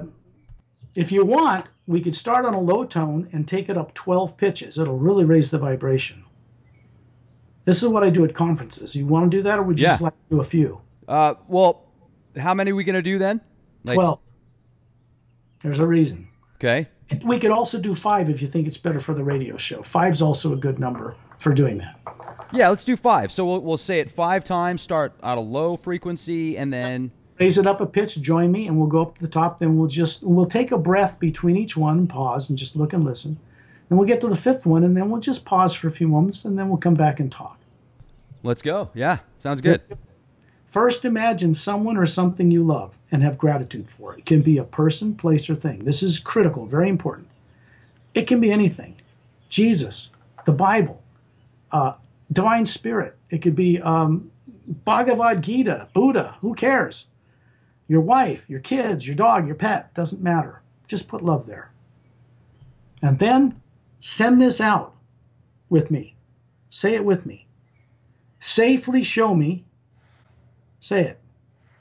Speaker 2: if you want, we could start on a low tone and take it up 12 pitches. It'll really raise the vibration. This is what I do at conferences. You want to do that, or would you just like to do a few?
Speaker 1: Well, how many are we going to do then?
Speaker 2: 12. There's a reason.
Speaker 1: Okay.
Speaker 2: We could also do 5 if you think it's better for the radio show. 5's also a good number for doing that.
Speaker 1: Yeah, let's do 5. So we'll say it 5 times, start at a low frequency, and then
Speaker 2: raise it up a pitch, join me, and we'll go up to the top. Then we'll take a breath between each one, pause, and just look and listen. Then we'll get to the 5th one, and then we'll just pause for a few moments, and then we'll come back and talk.
Speaker 1: Let's go. Yeah, sounds good.
Speaker 2: First, imagine someone or something you love and have gratitude for. It can be a person, place, or thing. This is critical, very important. It can be anything. Jesus, the Bible, Divine Spirit. It could be Bhagavad Gita, Buddha, who cares? Your wife, your kids, your dog, your pet, doesn't matter. Just put love there. And then send this out with me. Say it with me. Safely show me. Say it.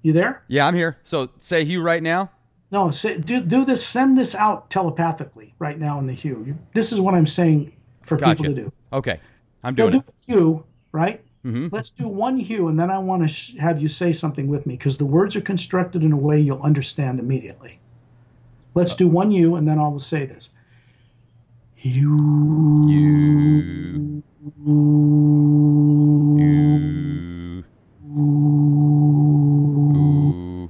Speaker 2: You there?
Speaker 1: Yeah, I'm here. So say Hugh right now.
Speaker 2: No, do this. Send this out telepathically right now in the Hugh. This is what I'm saying for
Speaker 1: Gotcha.
Speaker 2: people to do.
Speaker 1: Okay, I'm
Speaker 2: They'll
Speaker 1: doing
Speaker 2: do
Speaker 1: it.
Speaker 2: Hugh, right?
Speaker 1: Mm-hmm.
Speaker 2: Let's do one Hugh, and then I want to have you say something with me because the words are constructed in a way you'll understand immediately. Let's do one you, and then I will say this. You.
Speaker 1: You. You. Ooh.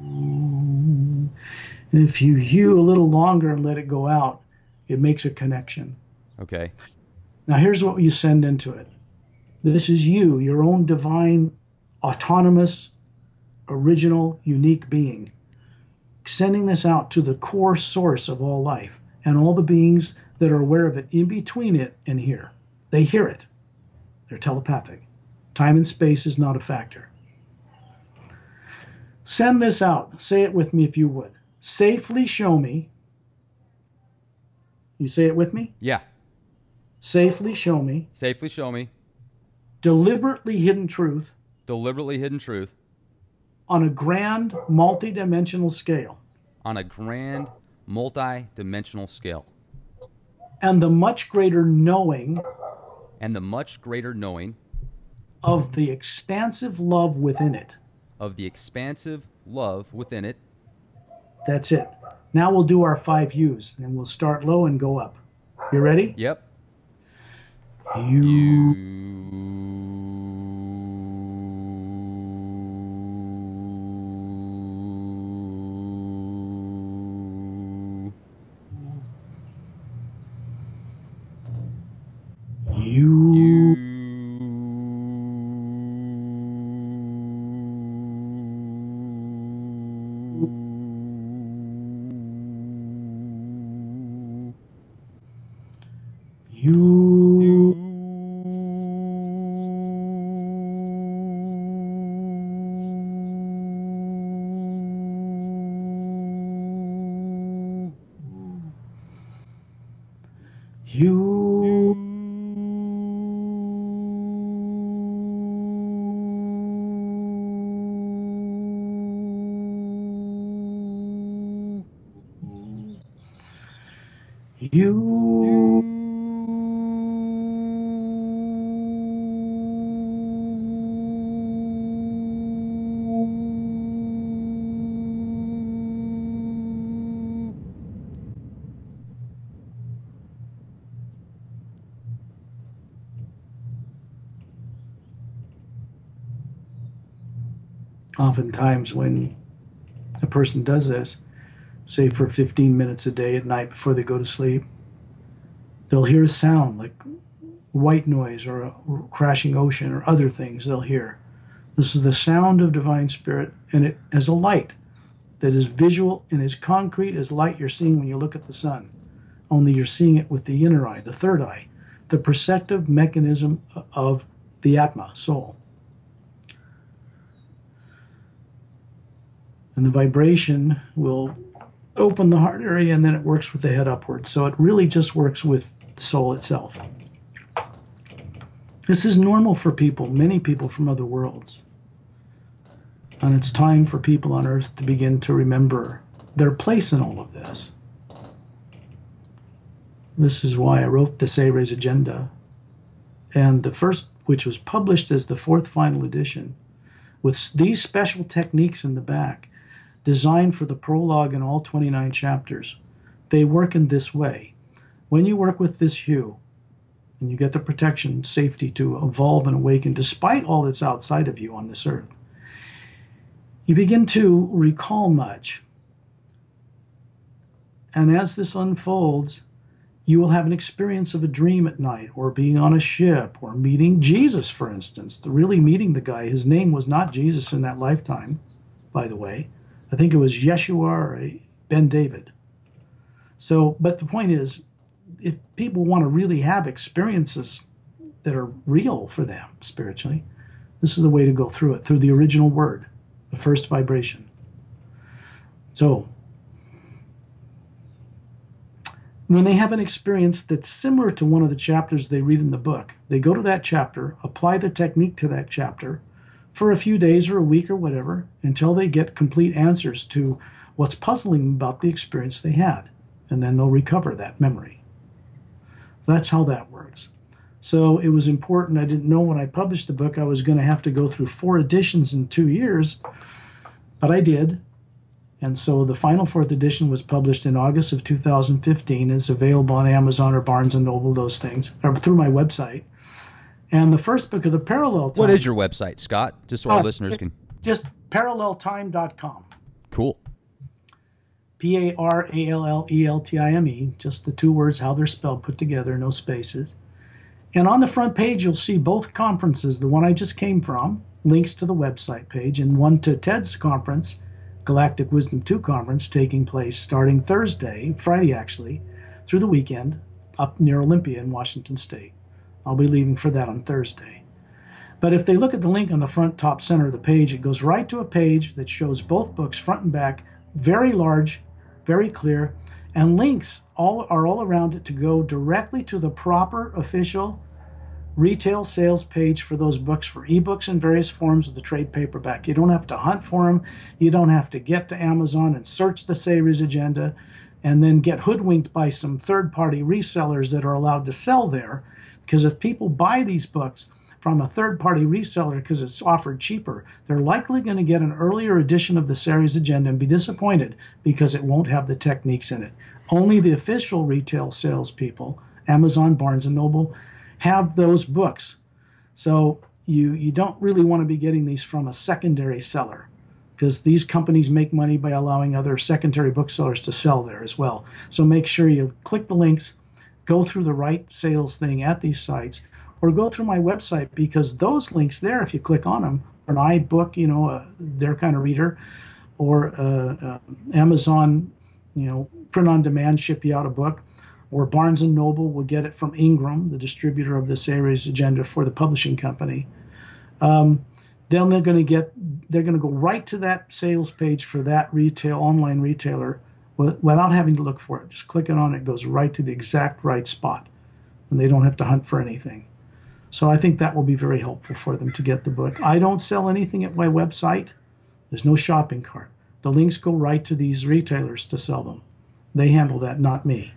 Speaker 2: And if you hew a little longer and let it go out, it makes a connection.
Speaker 1: Okay.
Speaker 2: Now here's what you send into it. This is you, your own divine, autonomous, original, unique being. Sending this out to the core source of all life and all the beings that are aware of it in between it and here. They hear it. They're telepathic. Time and space is not a factor. Send this out. Say it with me if you would. Safely show me. You say it with me?
Speaker 1: Yeah.
Speaker 2: Safely show me.
Speaker 1: Safely show me.
Speaker 2: Deliberately hidden truth.
Speaker 1: Deliberately hidden truth.
Speaker 2: On a grand, multi-dimensional scale.
Speaker 1: On a grand, multi-dimensional scale.
Speaker 2: And the much greater knowing.
Speaker 1: And the much greater knowing.
Speaker 2: Of the expansive love within it.
Speaker 1: Of the expansive love within it.
Speaker 2: That's it. Now we'll do our 5 U's, and we'll start low and go up. You ready?
Speaker 1: Yep.
Speaker 2: You. Oftentimes when a person does this, say for 15 minutes a day at night before they go to sleep, they'll hear a sound like white noise or a crashing ocean or other things they'll hear. This is the sound of divine spirit, and it has a light that is visual and as concrete as light you're seeing when you look at the sun, only you're seeing it with the inner eye, the third eye, the perceptive mechanism of the Atma, soul. And the vibration will open the heart area, and then it works with the head upwards. So it really just works with the soul itself. This is normal for people, many people from other worlds. And it's time for people on Earth to begin to remember their place in all of this. This is why I wrote the Sayre's Agenda. And the first, which was published as the 4th final edition, with these special techniques in the back, designed for the prologue and all 29 chapters. They work in this way. When you work with this hue, and you get the protection, safety to evolve and awaken despite all that's outside of you on this earth, you begin to recall much. And as this unfolds, you will have an experience of a dream at night, or being on a ship, or meeting Jesus, for instance, really meeting the guy. His name was not Jesus in that lifetime, by the way. I think it was Yeshua or Ben David. So, but the point is, if people want to really have experiences that are real for them spiritually, this is the way to go through it, through the original word, the first vibration. So, when they have an experience that's similar to one of the chapters they read in the book, they go to that chapter, apply the technique to that chapter, for a few days or a week or whatever until they get complete answers to what's puzzling them about the experience they had. And then they'll recover that memory. That's how that works. So it was important. I didn't know when I published the book I was going to have to go through 4 editions in 2 years, but I did. And so the final 4th edition was published in August of 2015. It's available on Amazon or Barnes & Noble, those things, or through my website. And the first book of the Parallel Time.
Speaker 1: What is your website, Scott? Just so our listeners can.
Speaker 2: Just paralleltime.com.
Speaker 1: Cool.
Speaker 2: Paralleltime, just the 2 words, how they're spelled, put together, no spaces. And on the front page, you'll see both conferences, the one I just came from, links to the website page, and one to Ted's conference, Galactic Wisdom 2 conference, taking place starting Friday actually, through the weekend, up near Olympia in Washington State. I'll be leaving for that on Thursday. But if they look at the link on the front top center of the page, it goes right to a page that shows both books front and back, very large, very clear, and links are all around it to go directly to the proper official retail sales page for those books, for ebooks in various forms of the trade paperback. You don't have to hunt for them. You don't have to get to Amazon and search the series agenda and then get hoodwinked by some third-party resellers that are allowed to sell there. Because if people buy these books from a third-party reseller because it's offered cheaper, they're likely going to get an earlier edition of the series agenda and be disappointed because it won't have the techniques in it. Only the official retail salespeople, Amazon, Barnes & Noble, have those books. So you don't really want to be getting these from a secondary seller because these companies make money by allowing other secondary booksellers to sell there as well. So make sure you click the links, go through the right sales thing at these sites, or go through my website, because those links there, if you click on them, an iBook, their kind of reader, or Amazon, print on demand, ship you out a book, or Barnes & Noble will get it from Ingram, the distributor of the series agenda for the publishing company. Then they're going to go right to that sales page for that online retailer without having to look for it. Just clicking on it, it goes right to the exact right spot, and they don't have to hunt for anything. So I think that will be very helpful for them to get the book. I don't sell anything at my website. There's no shopping cart. The links go right to these retailers to sell them. They handle that, not me.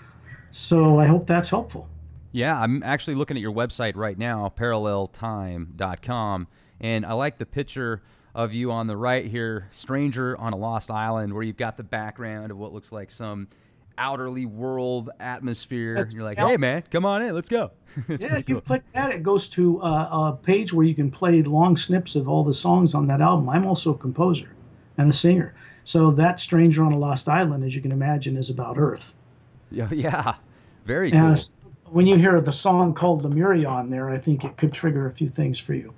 Speaker 2: So I hope that's helpful.
Speaker 1: Yeah, I'm actually looking at your website right now, paralleltime.com, and I like the picture of you on the right here, stranger on a lost island, where you've got the background of what looks like some outerly world atmosphere. You're like, hey, man, come on in. Let's go.
Speaker 2: Yeah, if you click that, it goes to a page where you can play long snips of all the songs on that album. I'm also a composer and a singer. So that Stranger on a Lost Island, as you can imagine, is about Earth.
Speaker 1: Yeah, very cool.
Speaker 2: And when you hear the song called Lemriel on there, I think it could trigger a few things for you.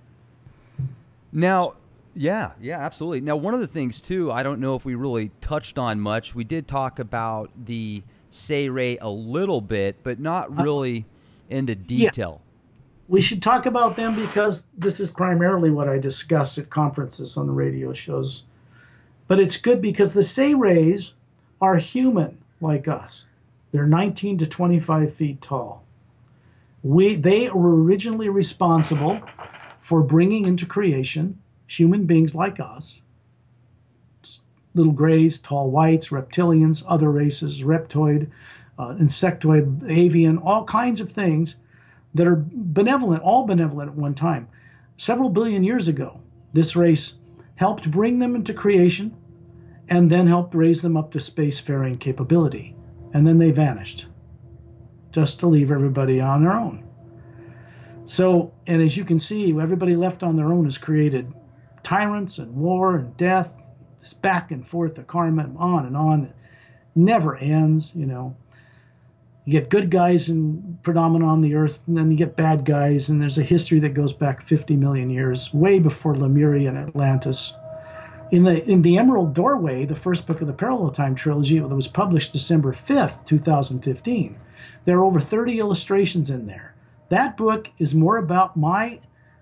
Speaker 1: Now, yeah, absolutely. Now, one of the things, too, I don't know if we really touched on much. We did talk about the Say-Ray a little bit, but not really into detail.
Speaker 2: Yeah. We should talk about them because this is primarily what I discuss at conferences on the radio shows. But it's good because the Say-Rays are human like us. They're 19 to 25 feet tall. They were originally responsible for bringing into creation human beings like us, little grays, tall whites, reptilians, other races, reptoid, insectoid, avian, all kinds of things that are benevolent, all benevolent at one time. Several billion years ago, this race helped bring them into creation and then helped raise them up to spacefaring capability. And then they vanished, just to leave everybody on their own. So, and as you can see, everybody left on their own has created tyrants and war and death. It's back and forth, the karma, on and on. It never ends, You get good guys and predominant on the earth, and then you get bad guys, and there's a history that goes back 50 million years, way before Lemuria and Atlantis. In the Emerald Doorway, the first book of the Parallel Time trilogy that was published December 5th, 2015, there are over 30 illustrations in there. That book is more about my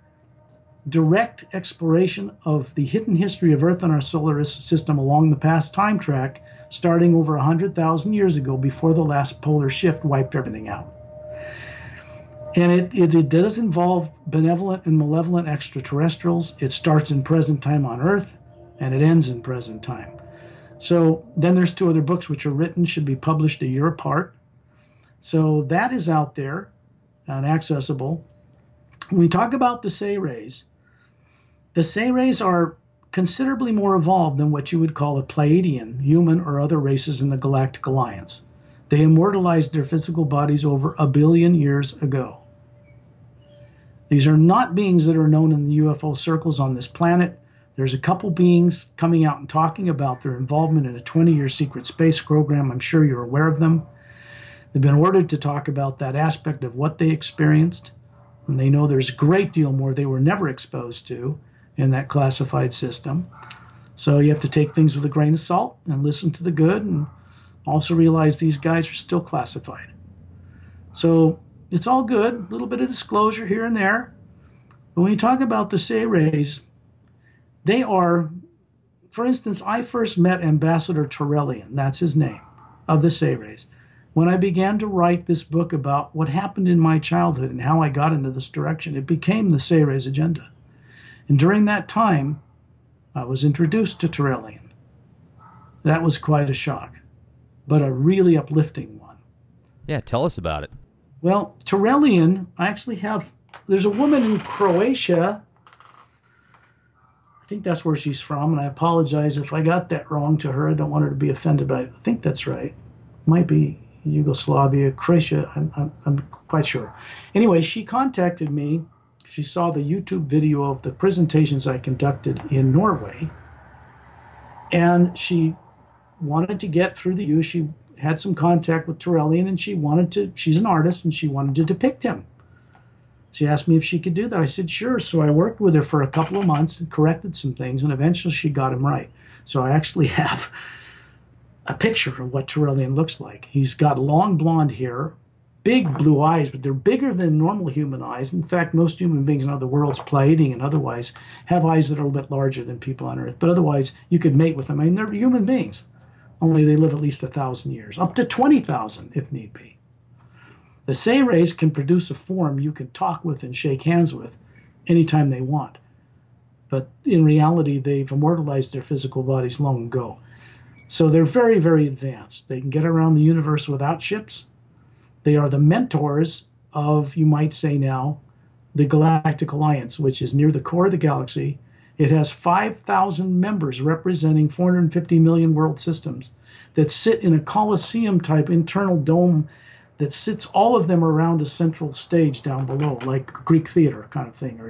Speaker 2: direct exploration of the hidden history of Earth and our solar system along the past time track, starting over 100,000 years ago before the last polar shift wiped everything out. And it does involve benevolent and malevolent extraterrestrials. It starts in present time on Earth, and it ends in present time. So then there's 2 other books which are written, should be published a year apart. So that is out there and accessible. When we talk about the Say-Rays are considerably more evolved than what you would call a Pleiadian, human, or other races in the Galactic Alliance. They immortalized their physical bodies over 1 billion years ago. These are not beings that are known in the UFO circles on this planet. There's a couple beings coming out and talking about their involvement in a 20-year secret space program. I'm sure you're aware of them. They've been ordered to talk about that aspect of what they experienced. And they know there's a great deal more they were never exposed to in that classified system. So you have to take things with a grain of salt and listen to the good, and also realize these guys are still classified. So it's all good, a little bit of disclosure here and there. But when you talk about the Say-Rays, they are, for instance, I first met Ambassador Torellian, that's his name, of the Say-Rays, when I began to write this book about what happened in my childhood and how I got into this direction. It became the Say-Rays agenda. And during that time, I was introduced to Torellian. That was quite a shock, but a really uplifting one.
Speaker 1: Yeah, tell us about it.
Speaker 2: Well, Torellian, there's a woman in Croatia, I think that's where she's from, and I apologize if I got that wrong to her. I don't want her to be offended, but I think that's right. Might be Yugoslavia, Croatia, I'm quite sure. Anyway, she contacted me. She saw the YouTube video of the presentations I conducted in Norway, and she wanted to get through the use. She had some contact with Torellian, and she's an artist, and she wanted to depict him. She asked me if she could do that. I said, sure. So I worked with her for a couple of months and corrected some things, and eventually she got him right. So I actually have a picture of what Torellian looks like. He's got long blonde hair, big blue eyes, but they're bigger than normal human eyes. In fact, most human beings in other worlds, Pleiadian and otherwise, have eyes that are a little bit larger than people on Earth. But otherwise, you could mate with them. I mean, they're human beings. Only they live at least 1,000 years, up to 20,000 if need be. The Say-Rays can produce a form you can talk with and shake hands with anytime they want. But in reality, they've immortalized their physical bodies long ago. So they're very, very advanced. They can get around the universe without ships. They are the mentors of, you might say now, the Galactic Alliance, which is near the core of the galaxy. It has 5,000 members representing 450 million world systems that sit in a Colosseum-type internal dome that sits all of them around a central stage down below, like a Greek theater kind of thing.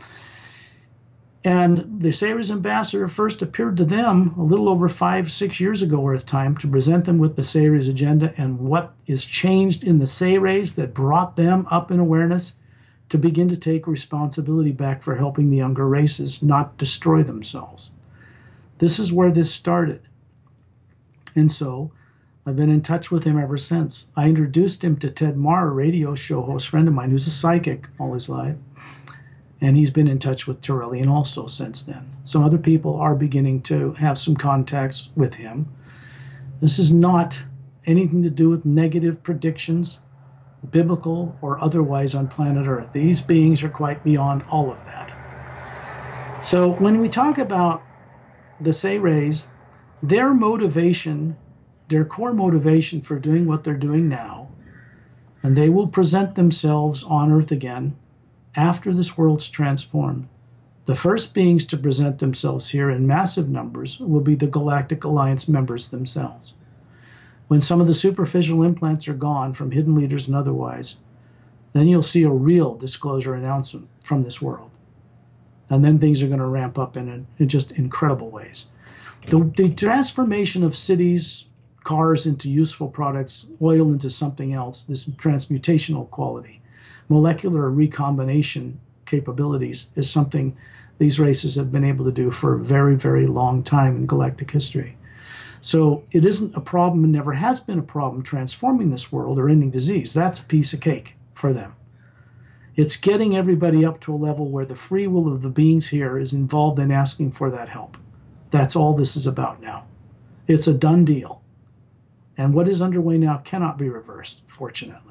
Speaker 2: And the Say-Rays ambassador first appeared to them a little over 5-6 years ago Earth time to present them with the Say-Rays agenda and what is changed in the Say-Rays that brought them up in awareness to begin to take responsibility back for helping the younger races not destroy themselves. This is where this started. And so I've been in touch with him ever since. I introduced him to Ted Marr, a radio show host friend of mine who's a psychic all his life. And he's been in touch with Torellian also since then. Some other people are beginning to have some contacts with him. This is not anything to do with negative predictions, biblical or otherwise, on planet Earth. These beings are quite beyond all of that. So when we talk about the Say-Rays, their motivation, their core motivation for doing what they're doing now, and they will present themselves on Earth again after this world's transformed. The first beings to present themselves here in massive numbers will be the Galactic Alliance members themselves. When some of the superficial implants are gone from hidden leaders and otherwise, then you'll see a real disclosure announcement from this world. And then things are going to ramp up in just incredible ways. The transformation of cities, cars into useful products, oil into something else, this transmutational quality, molecular recombination capabilities is something these races have been able to do for a very, very long time in galactic history. So it isn't a problem and never has been a problem transforming this world or ending disease. That's a piece of cake for them. It's getting everybody up to a level where the free will of the beings here is involved in asking for that help. That's all this is about now. It's a done deal. And what is underway now cannot be reversed, fortunately.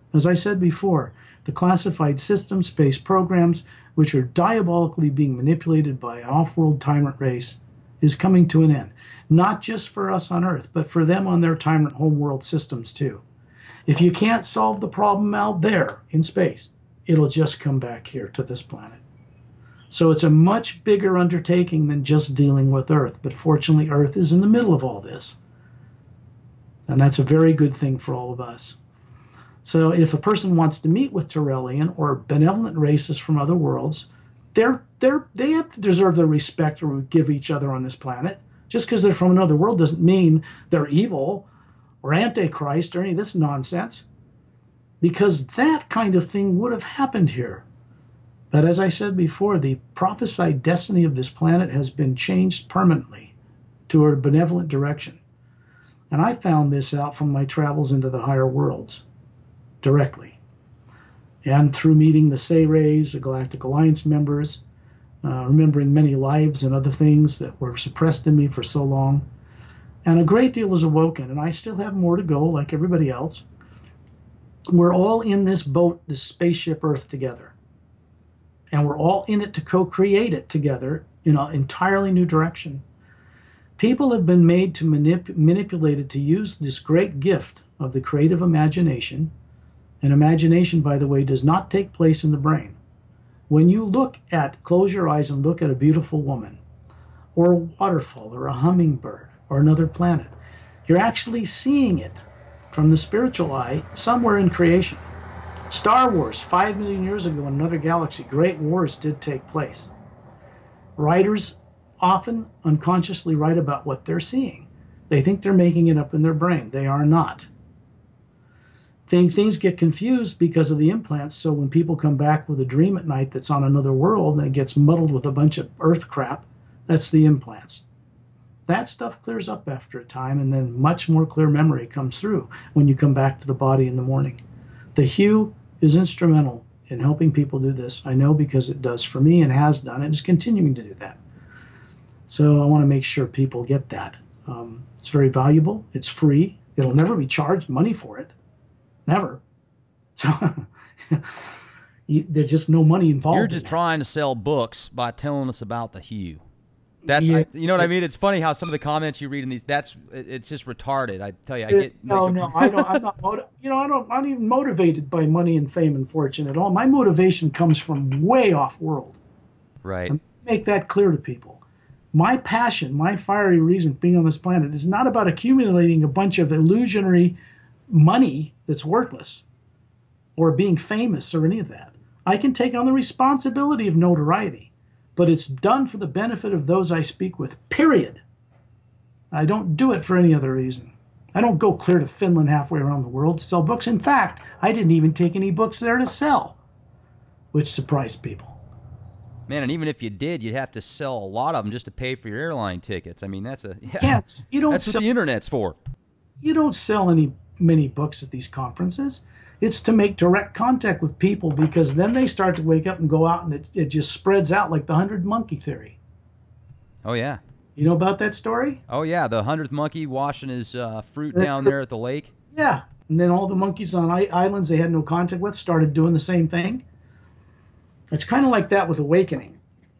Speaker 2: As I said before, the classified system space programs, which are diabolically being manipulated by an off-world tyrant race, is coming to an end. Not just for us on Earth, but for them on their tyrant homeworld systems too. If you can't solve the problem out there in space, it'll just come back here to this planet. So it's a much bigger undertaking than just dealing with Earth. But fortunately, Earth is in the middle of all this. And that's a very good thing for all of us. So if a person wants to meet with Tyrellian or benevolent races from other worlds, they have to deserve the respect we give each other on this planet. Just because they're from another world doesn't mean they're evil or Antichrist or any of this nonsense, because that kind of thing would have happened here. But as I said before, the prophesied destiny of this planet has been changed permanently to a benevolent direction. And I found this out from my travels into the higher worlds directly, and through meeting the Sayrays, the Galactic Alliance members, remembering many lives and other things that were suppressed in me for so long. And a great deal was awoken, and I still have more to go like everybody else. We're all in this boat, this spaceship Earth together. And we're all in it to co-create it together in an entirely new direction. People have been made to manipulated to use this great gift of the creative imagination. And imagination, by the way, does not take place in the brain. When you close your eyes and look at a beautiful woman, or a waterfall, or a hummingbird, or another planet, you're actually seeing it from the spiritual eye somewhere in creation. Star Wars, 5 million years ago in another galaxy, great wars did take place. Writers often unconsciously write about what they're seeing. They think they're making it up in their brain. They are not. Things get confused because of the implants, so when people come back with a dream at night that's on another world and it gets muddled with a bunch of Earth crap, that's the implants. That stuff clears up after a time, and then much more clear memory comes through when you come back to the body in the morning. The hue is instrumental in helping people do this. I know, because it does for me and has done and is continuing to do that. So I want to make sure people get that. It's very valuable. It's free. It'll never be charged money for it. Never. So there's just no money involved.
Speaker 1: You're just trying to sell books by telling us about the hue. You know what I mean? It's funny how some of the comments you read in these, it's just retarded. I tell you, I get
Speaker 2: no, I don't. I'm not. I'm not even motivated by money and fame and fortune at all. My motivation comes from way off world.
Speaker 1: Right.
Speaker 2: And make that clear to people. My passion, my fiery reason being on this planet is not about accumulating a bunch of illusionary money that's worthless, or being famous, or any of that. I can take on the responsibility of notoriety, but it's done for the benefit of those I speak with, period. I don't do it for any other reason. I don't go clear to Finland halfway around the world to sell books. In fact, I didn't even take any books there to sell, which surprised people.
Speaker 1: Man, and even if you did, you'd have to sell a lot of them just to pay for your airline tickets. I mean, that's what the internet's for.
Speaker 2: You don't sell many books at these conferences. It's to make direct contact with people, because then they start to wake up and go out, and it just spreads out like the 100 monkey theory.
Speaker 1: Oh, yeah.
Speaker 2: You know about that story?
Speaker 1: Oh, yeah, the 100th monkey washing his fruit down there at the lake.
Speaker 2: Yeah, and then all the monkeys on islands they had no contact with started doing the same thing. It's kind of like that with awakening.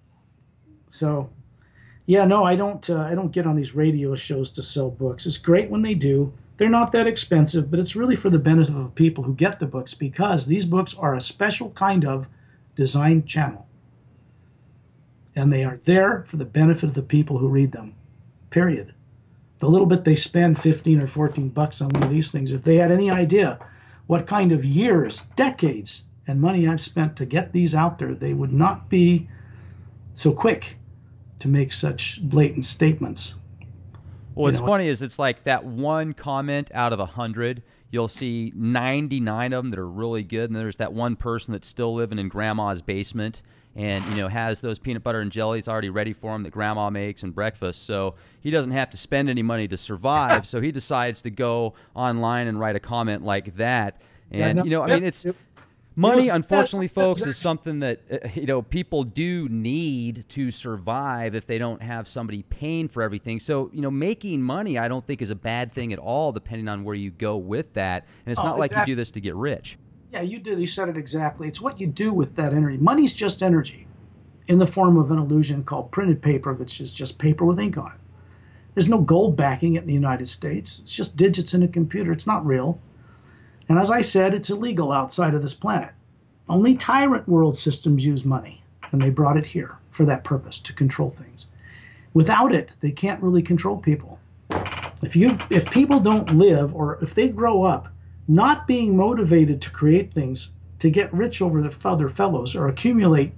Speaker 2: So, yeah, no, I don't get on these radio shows to sell books. It's great when they do. They're not that expensive, but it's really for the benefit of people who get the books, because these books are a special kind of design channel. And they are there for the benefit of the people who read them, period. The little bit they spend, 15 or 14 bucks on one of these things, if they had any idea what kind of years, decades, and money I've spent to get these out there, they would not be so quick to make such blatant statements.
Speaker 1: Well, what's funny is it's like that one comment out of 100, you'll see 99 of them that are really good, and there's that one person that's still living in grandma's basement and, you know, has those peanut butter and jellies already ready for him that grandma makes and breakfast, so he doesn't have to spend any money to survive, so he decides to go online and write a comment like that. And, you know, I mean, it's... Money, unfortunately, folks, is something that, you know, people do need to survive if they don't have somebody paying for everything. So, you know, making money, I don't think is a bad thing at all, depending on where you go with that. And it's not like you do this to get rich.
Speaker 2: Yeah, you did. You said it exactly. It's what you do with that energy. Money's just energy in the form of an illusion called printed paper, which is just paper with ink on it. There's no gold backing it in the United States. It's just digits in a computer. It's not real. And as I said, it's illegal outside of this planet. Only tyrant world systems use money, and they brought it here for that purpose, to control things. Without it, they can't really control people. If people don't live, or if they grow up not being motivated to create things, to get rich over their other fellows, or accumulate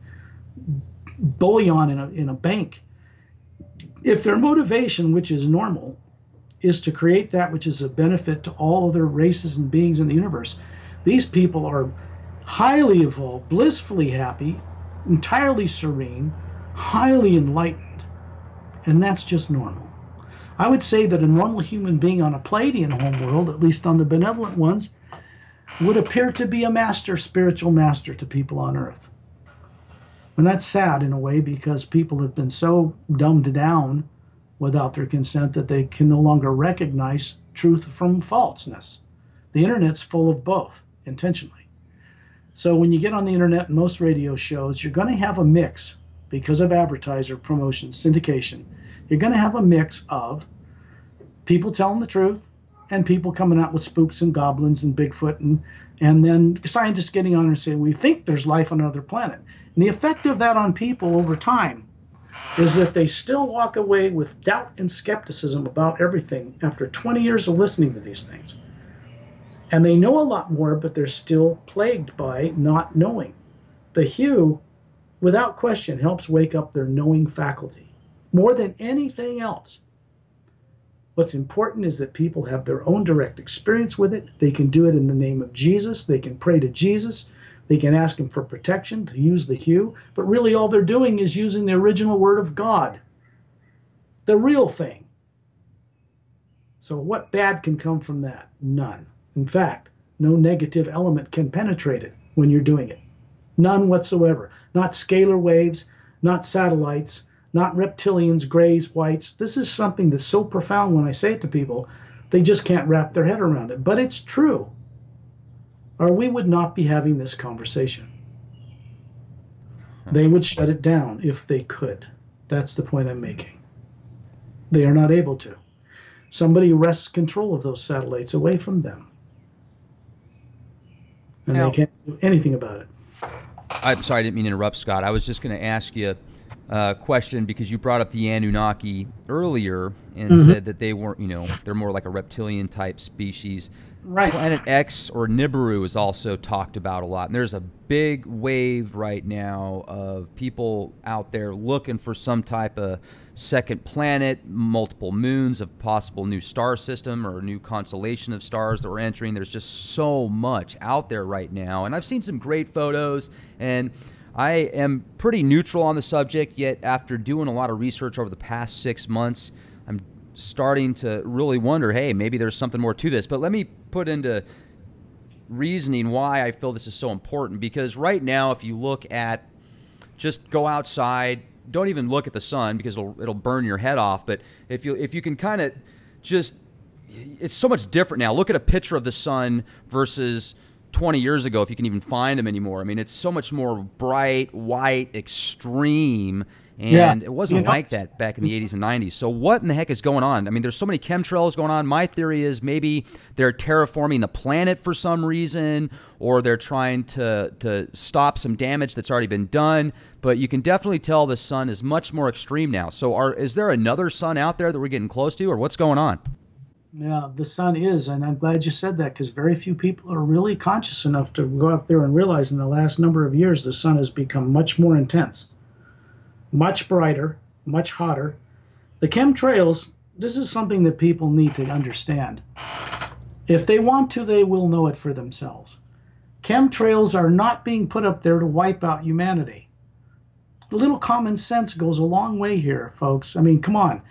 Speaker 2: bullion in a bank, if their motivation, which is normal, is to create that which is a benefit to all other races and beings in the universe, these people are highly evolved, blissfully happy, entirely serene, highly enlightened, and that's just normal. I would say that a normal human being on a Palladian homeworld, at least on the benevolent ones, would appear to be a master, spiritual master to people on Earth. And that's sad in a way, because people have been so dumbed down without their consent that they can no longer recognize truth from falseness. The internet's full of both, intentionally. So when you get on the internet and most radio shows, you're going to have a mix, because of advertiser promotion, syndication. You're going to have a mix of people telling the truth and people coming out with spooks and goblins and Bigfoot, and then scientists getting on and saying, we think there's life on another planet. And the effect of that on people over time is that they still walk away with doubt and skepticism about everything after 20 years of listening to these things. And they know a lot more, but they're still plagued by not knowing. The hue, without question, helps wake up their knowing faculty more than anything else. What's important is that people have their own direct experience with it. They can do it in the name of Jesus. They can pray to Jesus. They can ask him for protection to use the hue. But really all they're doing is using the original word of God, the real thing. So what bad can come from that? None. In fact, no negative element can penetrate it when you're doing it. None whatsoever. Not scalar waves, not satellites, not reptilians, grays, whites. This is something that's so profound when I say it to people, they just can't wrap their head around it. But it's true, or we would not be having this conversation. They would shut it down if they could. That's the point I'm making. They are not able to. Somebody wrests control of those satellites away from them, and they can't do anything about it.
Speaker 1: I'm sorry, I didn't mean to interrupt, Scott. I was just going to ask you a question, because you brought up the Anunnaki earlier and said that they weren't, they're more like a reptilian type species.
Speaker 2: Right.
Speaker 1: Planet X, or Nibiru, is also talked about a lot. And there's a big wave right now of people out there looking for some type of second planet, multiple moons, of possible new star system or a new constellation of stars that we're entering. There's just so much out there right now. And I've seen some great photos, and I am pretty neutral on the subject, yet after doing a lot of research over the past 6 months, I'm starting to really wonder, hey, maybe there's something more to this. But let me put into reasoning why I feel this is so important. Because right now, if you look at, just go outside, don't even look at the sun, because it'll burn your head off. But if you can kind of just, it's so much different now. Look at a picture of the sun versus 20 years ago, if you can even find them anymore. I mean, it's so much more bright, white, extreme. And it wasn't like that back in the 80s and 90s. So what in the heck is going on? I mean, there's so many chemtrails going on. My theory is maybe they're terraforming the planet for some reason, or they're trying to stop some damage that's already been done. But you can definitely tell the sun is much more extreme now. So is there another sun out there that we're getting close to, or what's going on?
Speaker 2: Yeah, the sun is, and I'm glad you said that, because very few people are really conscious enough to go out there and realize in the last number of years the sun has become much more intense. Much brighter, much hotter. The chemtrails, this is something that people need to understand. If they want to, they will know it for themselves. Chemtrails are not being put up there to wipe out humanity. A little common sense goes a long way here, folks. I mean, come on.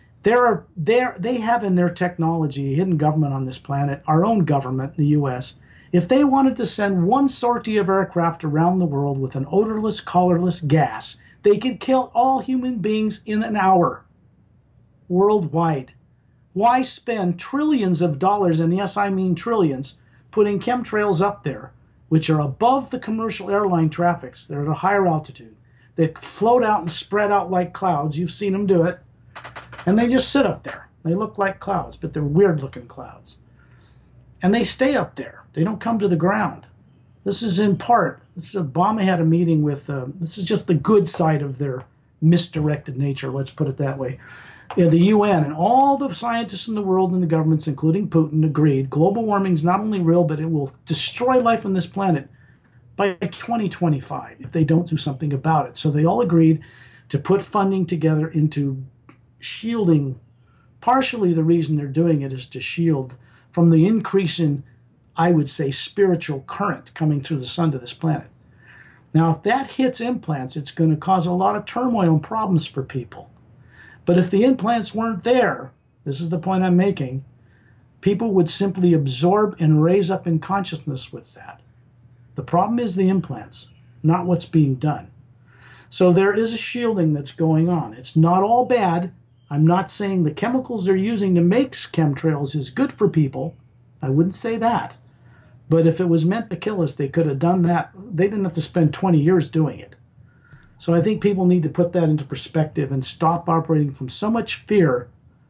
Speaker 2: They have in their technology, hidden government on this planet, our own government, the U.S., if they wanted to send one sortie of aircraft around the world with an odorless, colorless gas, they could kill all human beings in an hour worldwide. Why spend trillions of dollars, and yes, I mean trillions, putting chemtrails up there which are above the commercial airline traffics. They're at a higher altitude. They float out and spread out like clouds. You've seen them do it. And they just sit up there. They look like clouds, but they're weird-looking clouds. And they stay up there. They don't come to the ground. This is in part, Obama had a meeting with, this is just the good side of their misdirected nature, let's put it that way. The UN and all the scientists in the world and the governments, including Putin, agreed global warming is not only real, but it will destroy life on this planet by 2025 if they don't do something about it. So they all agreed to put funding together into shielding. Partially the reason they're doing it is to shield from the increase in, I would say, spiritual current coming through the sun to this planet. Now, if that hits implants, it's going to cause a lot of turmoil and problems for people. But if the implants weren't there, this is the point I'm making, people would simply absorb and raise up in consciousness with that. The problem is the implants, not what's being done. So there is a shielding that's going on. It's not all bad. I'm not saying the chemicals they're using to make chemtrails is good for people. I wouldn't say that. But if it was meant to kill us, they could have done that. They didn't have to spend 20 years doing it. So I think people need to put that into perspective and stop operating from so much fear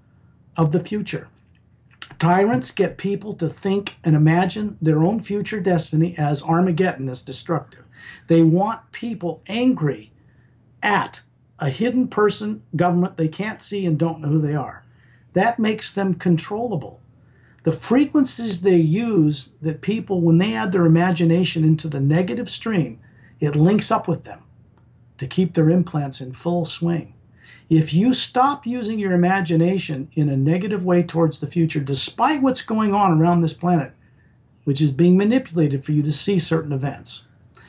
Speaker 2: of the future. Tyrants get people to think and imagine their own future destiny as Armageddon, as destructive. They want people angry at a hidden person, government they can't see and don't know who they are. That makes them controllable. The frequencies they use that people, when they add their imagination into the negative stream, it links up with them to keep their implants in full swing. If you stop using your imagination in a negative way towards the future, despite what's going on around this planet, which is being manipulated for you to see certain events,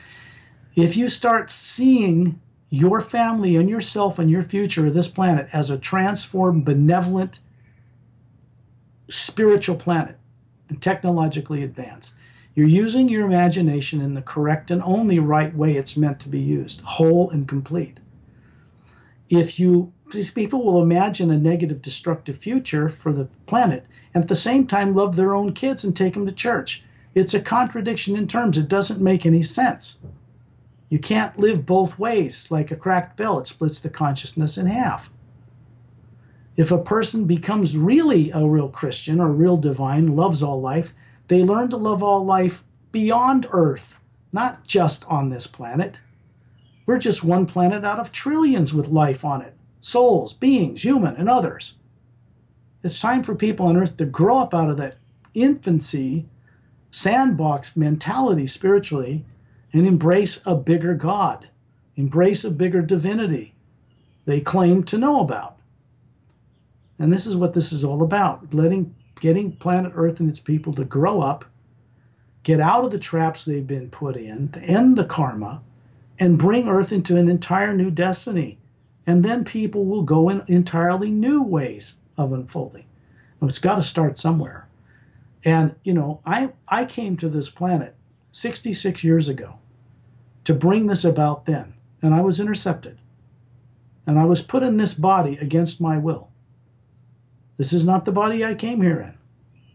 Speaker 2: if you start seeing your family and yourself and your future of this planet as a transformed, benevolent, spiritual planet and technologically advanced, you're using your imagination in the correct and only right way it's meant to be used, whole and complete. These people will imagine a negative, destructive future for the planet and at the same time love their own kids and take them to church. It's a contradiction in terms. It doesn't make any sense. You can't live both ways. It's like a cracked bell. It splits the consciousness in half. If a person becomes really a real Christian or real divine, loves all life, they learn to love all life beyond Earth, not just on this planet. We're just one planet out of trillions with life on it. Souls, beings, human, and others. It's time for people on Earth to grow up out of that infancy, sandbox mentality spiritually and embrace a bigger God, embrace a bigger divinity they claim to know about. And this is what this is all about, getting planet Earth and its people to grow up, get out of the traps they've been put in, to end the karma, and bring Earth into an entire new destiny. And then people will go in entirely new ways of unfolding. It's got to start somewhere. And, I came to this planet 66 years ago to bring this about then. And I was intercepted. And I was put in this body against my will. This is not the body I came here in.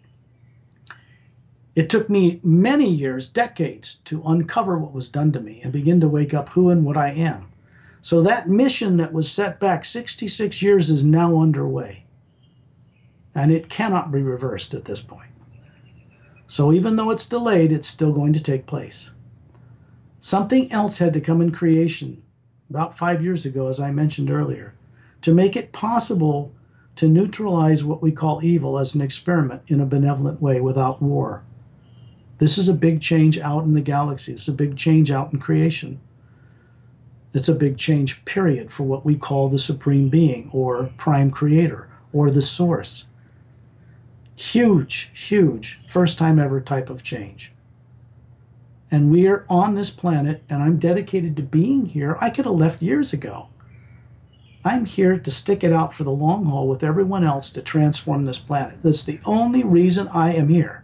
Speaker 2: It took me many years, decades, to uncover what was done to me and begin to wake up who and what I am. So that mission that was set back 66 years is now underway. And it cannot be reversed at this point. So even though it's delayed, it's still going to take place. Something else had to come in creation about 5 years ago, as I mentioned earlier, to make it possible to neutralize what we call evil as an experiment in a benevolent way without war. This is a big change out in the galaxy. It's a big change out in creation. It's a big change, period, for what we call the Supreme Being or Prime Creator or the Source. Huge, huge, first time ever type of change. And we're on this planet, and I'm dedicated to being here. I could have left years ago. I'm here to stick it out for the long haul with everyone else to transform this planet. That's the only reason I am here.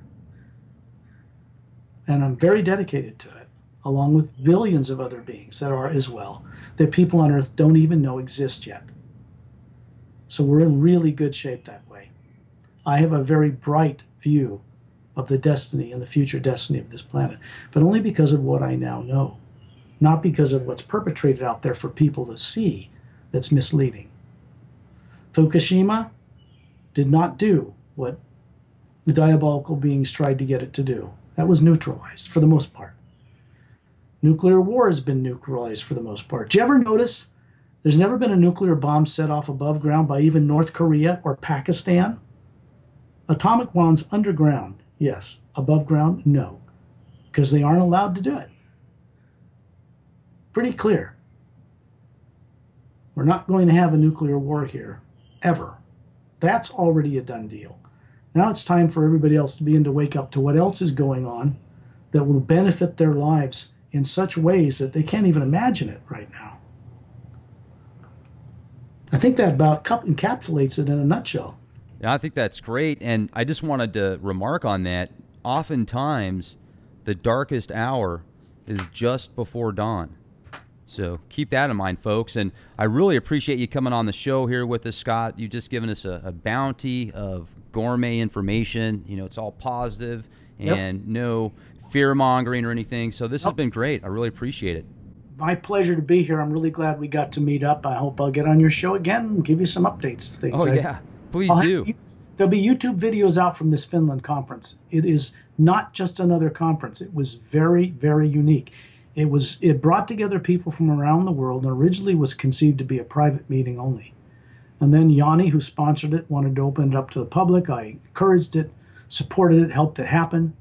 Speaker 2: And I'm very dedicated to it, along with billions of other beings that are as well, that people on Earth don't even know exist yet. So we're in really good shape that way. I have a very bright view of the destiny and the future destiny of this planet, but only because of what I now know, not because of what's perpetrated out there for people to see that's misleading. Fukushima did not do what the diabolical beings tried to get it to do. That was neutralized for the most part. Nuclear war has been neutralized for the most part. Do you ever notice there's never been a nuclear bomb set off above ground by even North Korea or Pakistan? Atomic bombs underground, yes. Above ground, no. Because they aren't allowed to do it. Pretty clear. We're not going to have a nuclear war here, ever. That's already a done deal. Now it's time for everybody else to begin to wake up to what else is going on that will benefit their lives in such ways that they can't even imagine it right now. I think that about encapsulates it in a nutshell.
Speaker 1: Yeah, I think that's great. And I just wanted to remark on that. Oftentimes, the darkest hour is just before dawn. So keep that in mind, folks. And I really appreciate you coming on the show here with us, Scott. You've just given us a bounty of gourmet information. You know, it's all positive and no fear-mongering or anything. So this has been great. I really appreciate it.
Speaker 2: My pleasure to be here. I'm really glad we got to meet up. I hope I'll get on your show again and give you some updates of things.
Speaker 1: Oh, yeah. Please do.
Speaker 2: There'll be YouTube videos out from this Finland conference. It is not just another conference. It was very, very unique. It brought together people from around the world, and originally was conceived to be a private meeting only. And then Yanni, who sponsored it, wanted to open it up to the public. I encouraged it, supported it, helped it happen.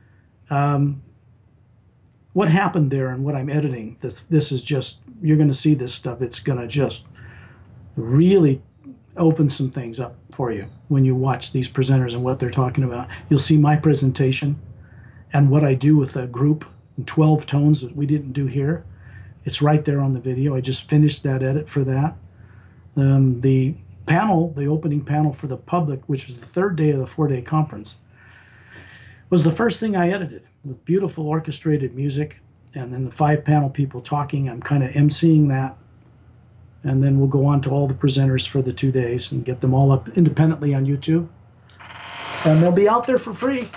Speaker 2: What happened there and what I'm editing, this is just, you're going to see this stuff. It's going to just really open some things up for you when you watch these presenters and what they're talking about. You'll see my presentation and what I do with a group in 12 tones that we didn't do here. It's right there on the video. I just finished that edit for that. The panel, the opening panel for the public, which was the third day of the 4-day conference, was the first thing I edited with beautiful orchestrated music, and then the 5-panel people talking. I'm kind of emceeing that. And then we'll go on to all the presenters for the 2 days and get them all up independently on YouTube. And they'll be out there for free.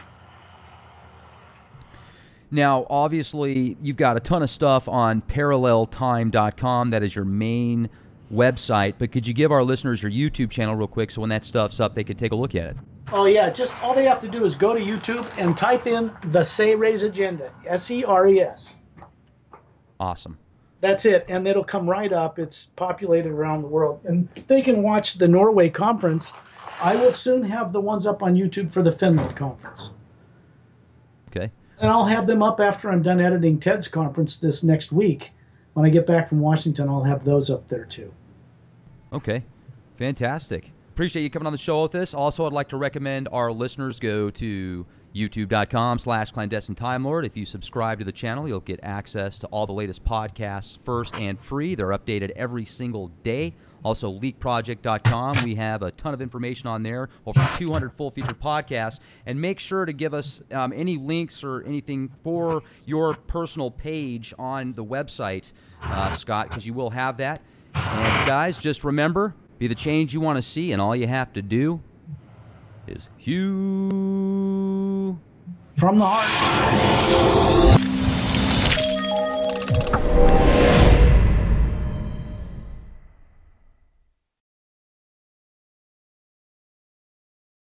Speaker 1: Now, obviously, you've got a ton of stuff on paralleltime.com. That is your main website. But could you give our listeners your YouTube channel real quick so when that stuff's up, they can take a look at it?
Speaker 2: Oh, yeah. Just all they have to do is go to YouTube and type in the Seres Agenda, S-E-R-E-S.
Speaker 1: Awesome.
Speaker 2: That's it, and it'll come right up. It's populated around the world. And they can watch the Norway conference. I will soon have the ones up on YouTube for the Finland conference.
Speaker 1: Okay.
Speaker 2: And I'll have them up after I'm done editing Ted's conference this next week. When I get back from Washington, I'll have those up there too.
Speaker 1: Okay. Fantastic. Appreciate you coming on the show with us. Also, I'd like to recommend our listeners go to youtube.com/clandestine Time Lord. If you subscribe to the channel, you'll get access to all the latest podcasts first and free. They're updated every single day. Also, leakproject.com. We have a ton of information on there, over 200 full-featured podcasts. And make sure to give us any links or anything for your personal page on the website, Scott, because you will have that. And guys, just remember, be the change you want to see, and all you have to do is hew
Speaker 2: from the heart.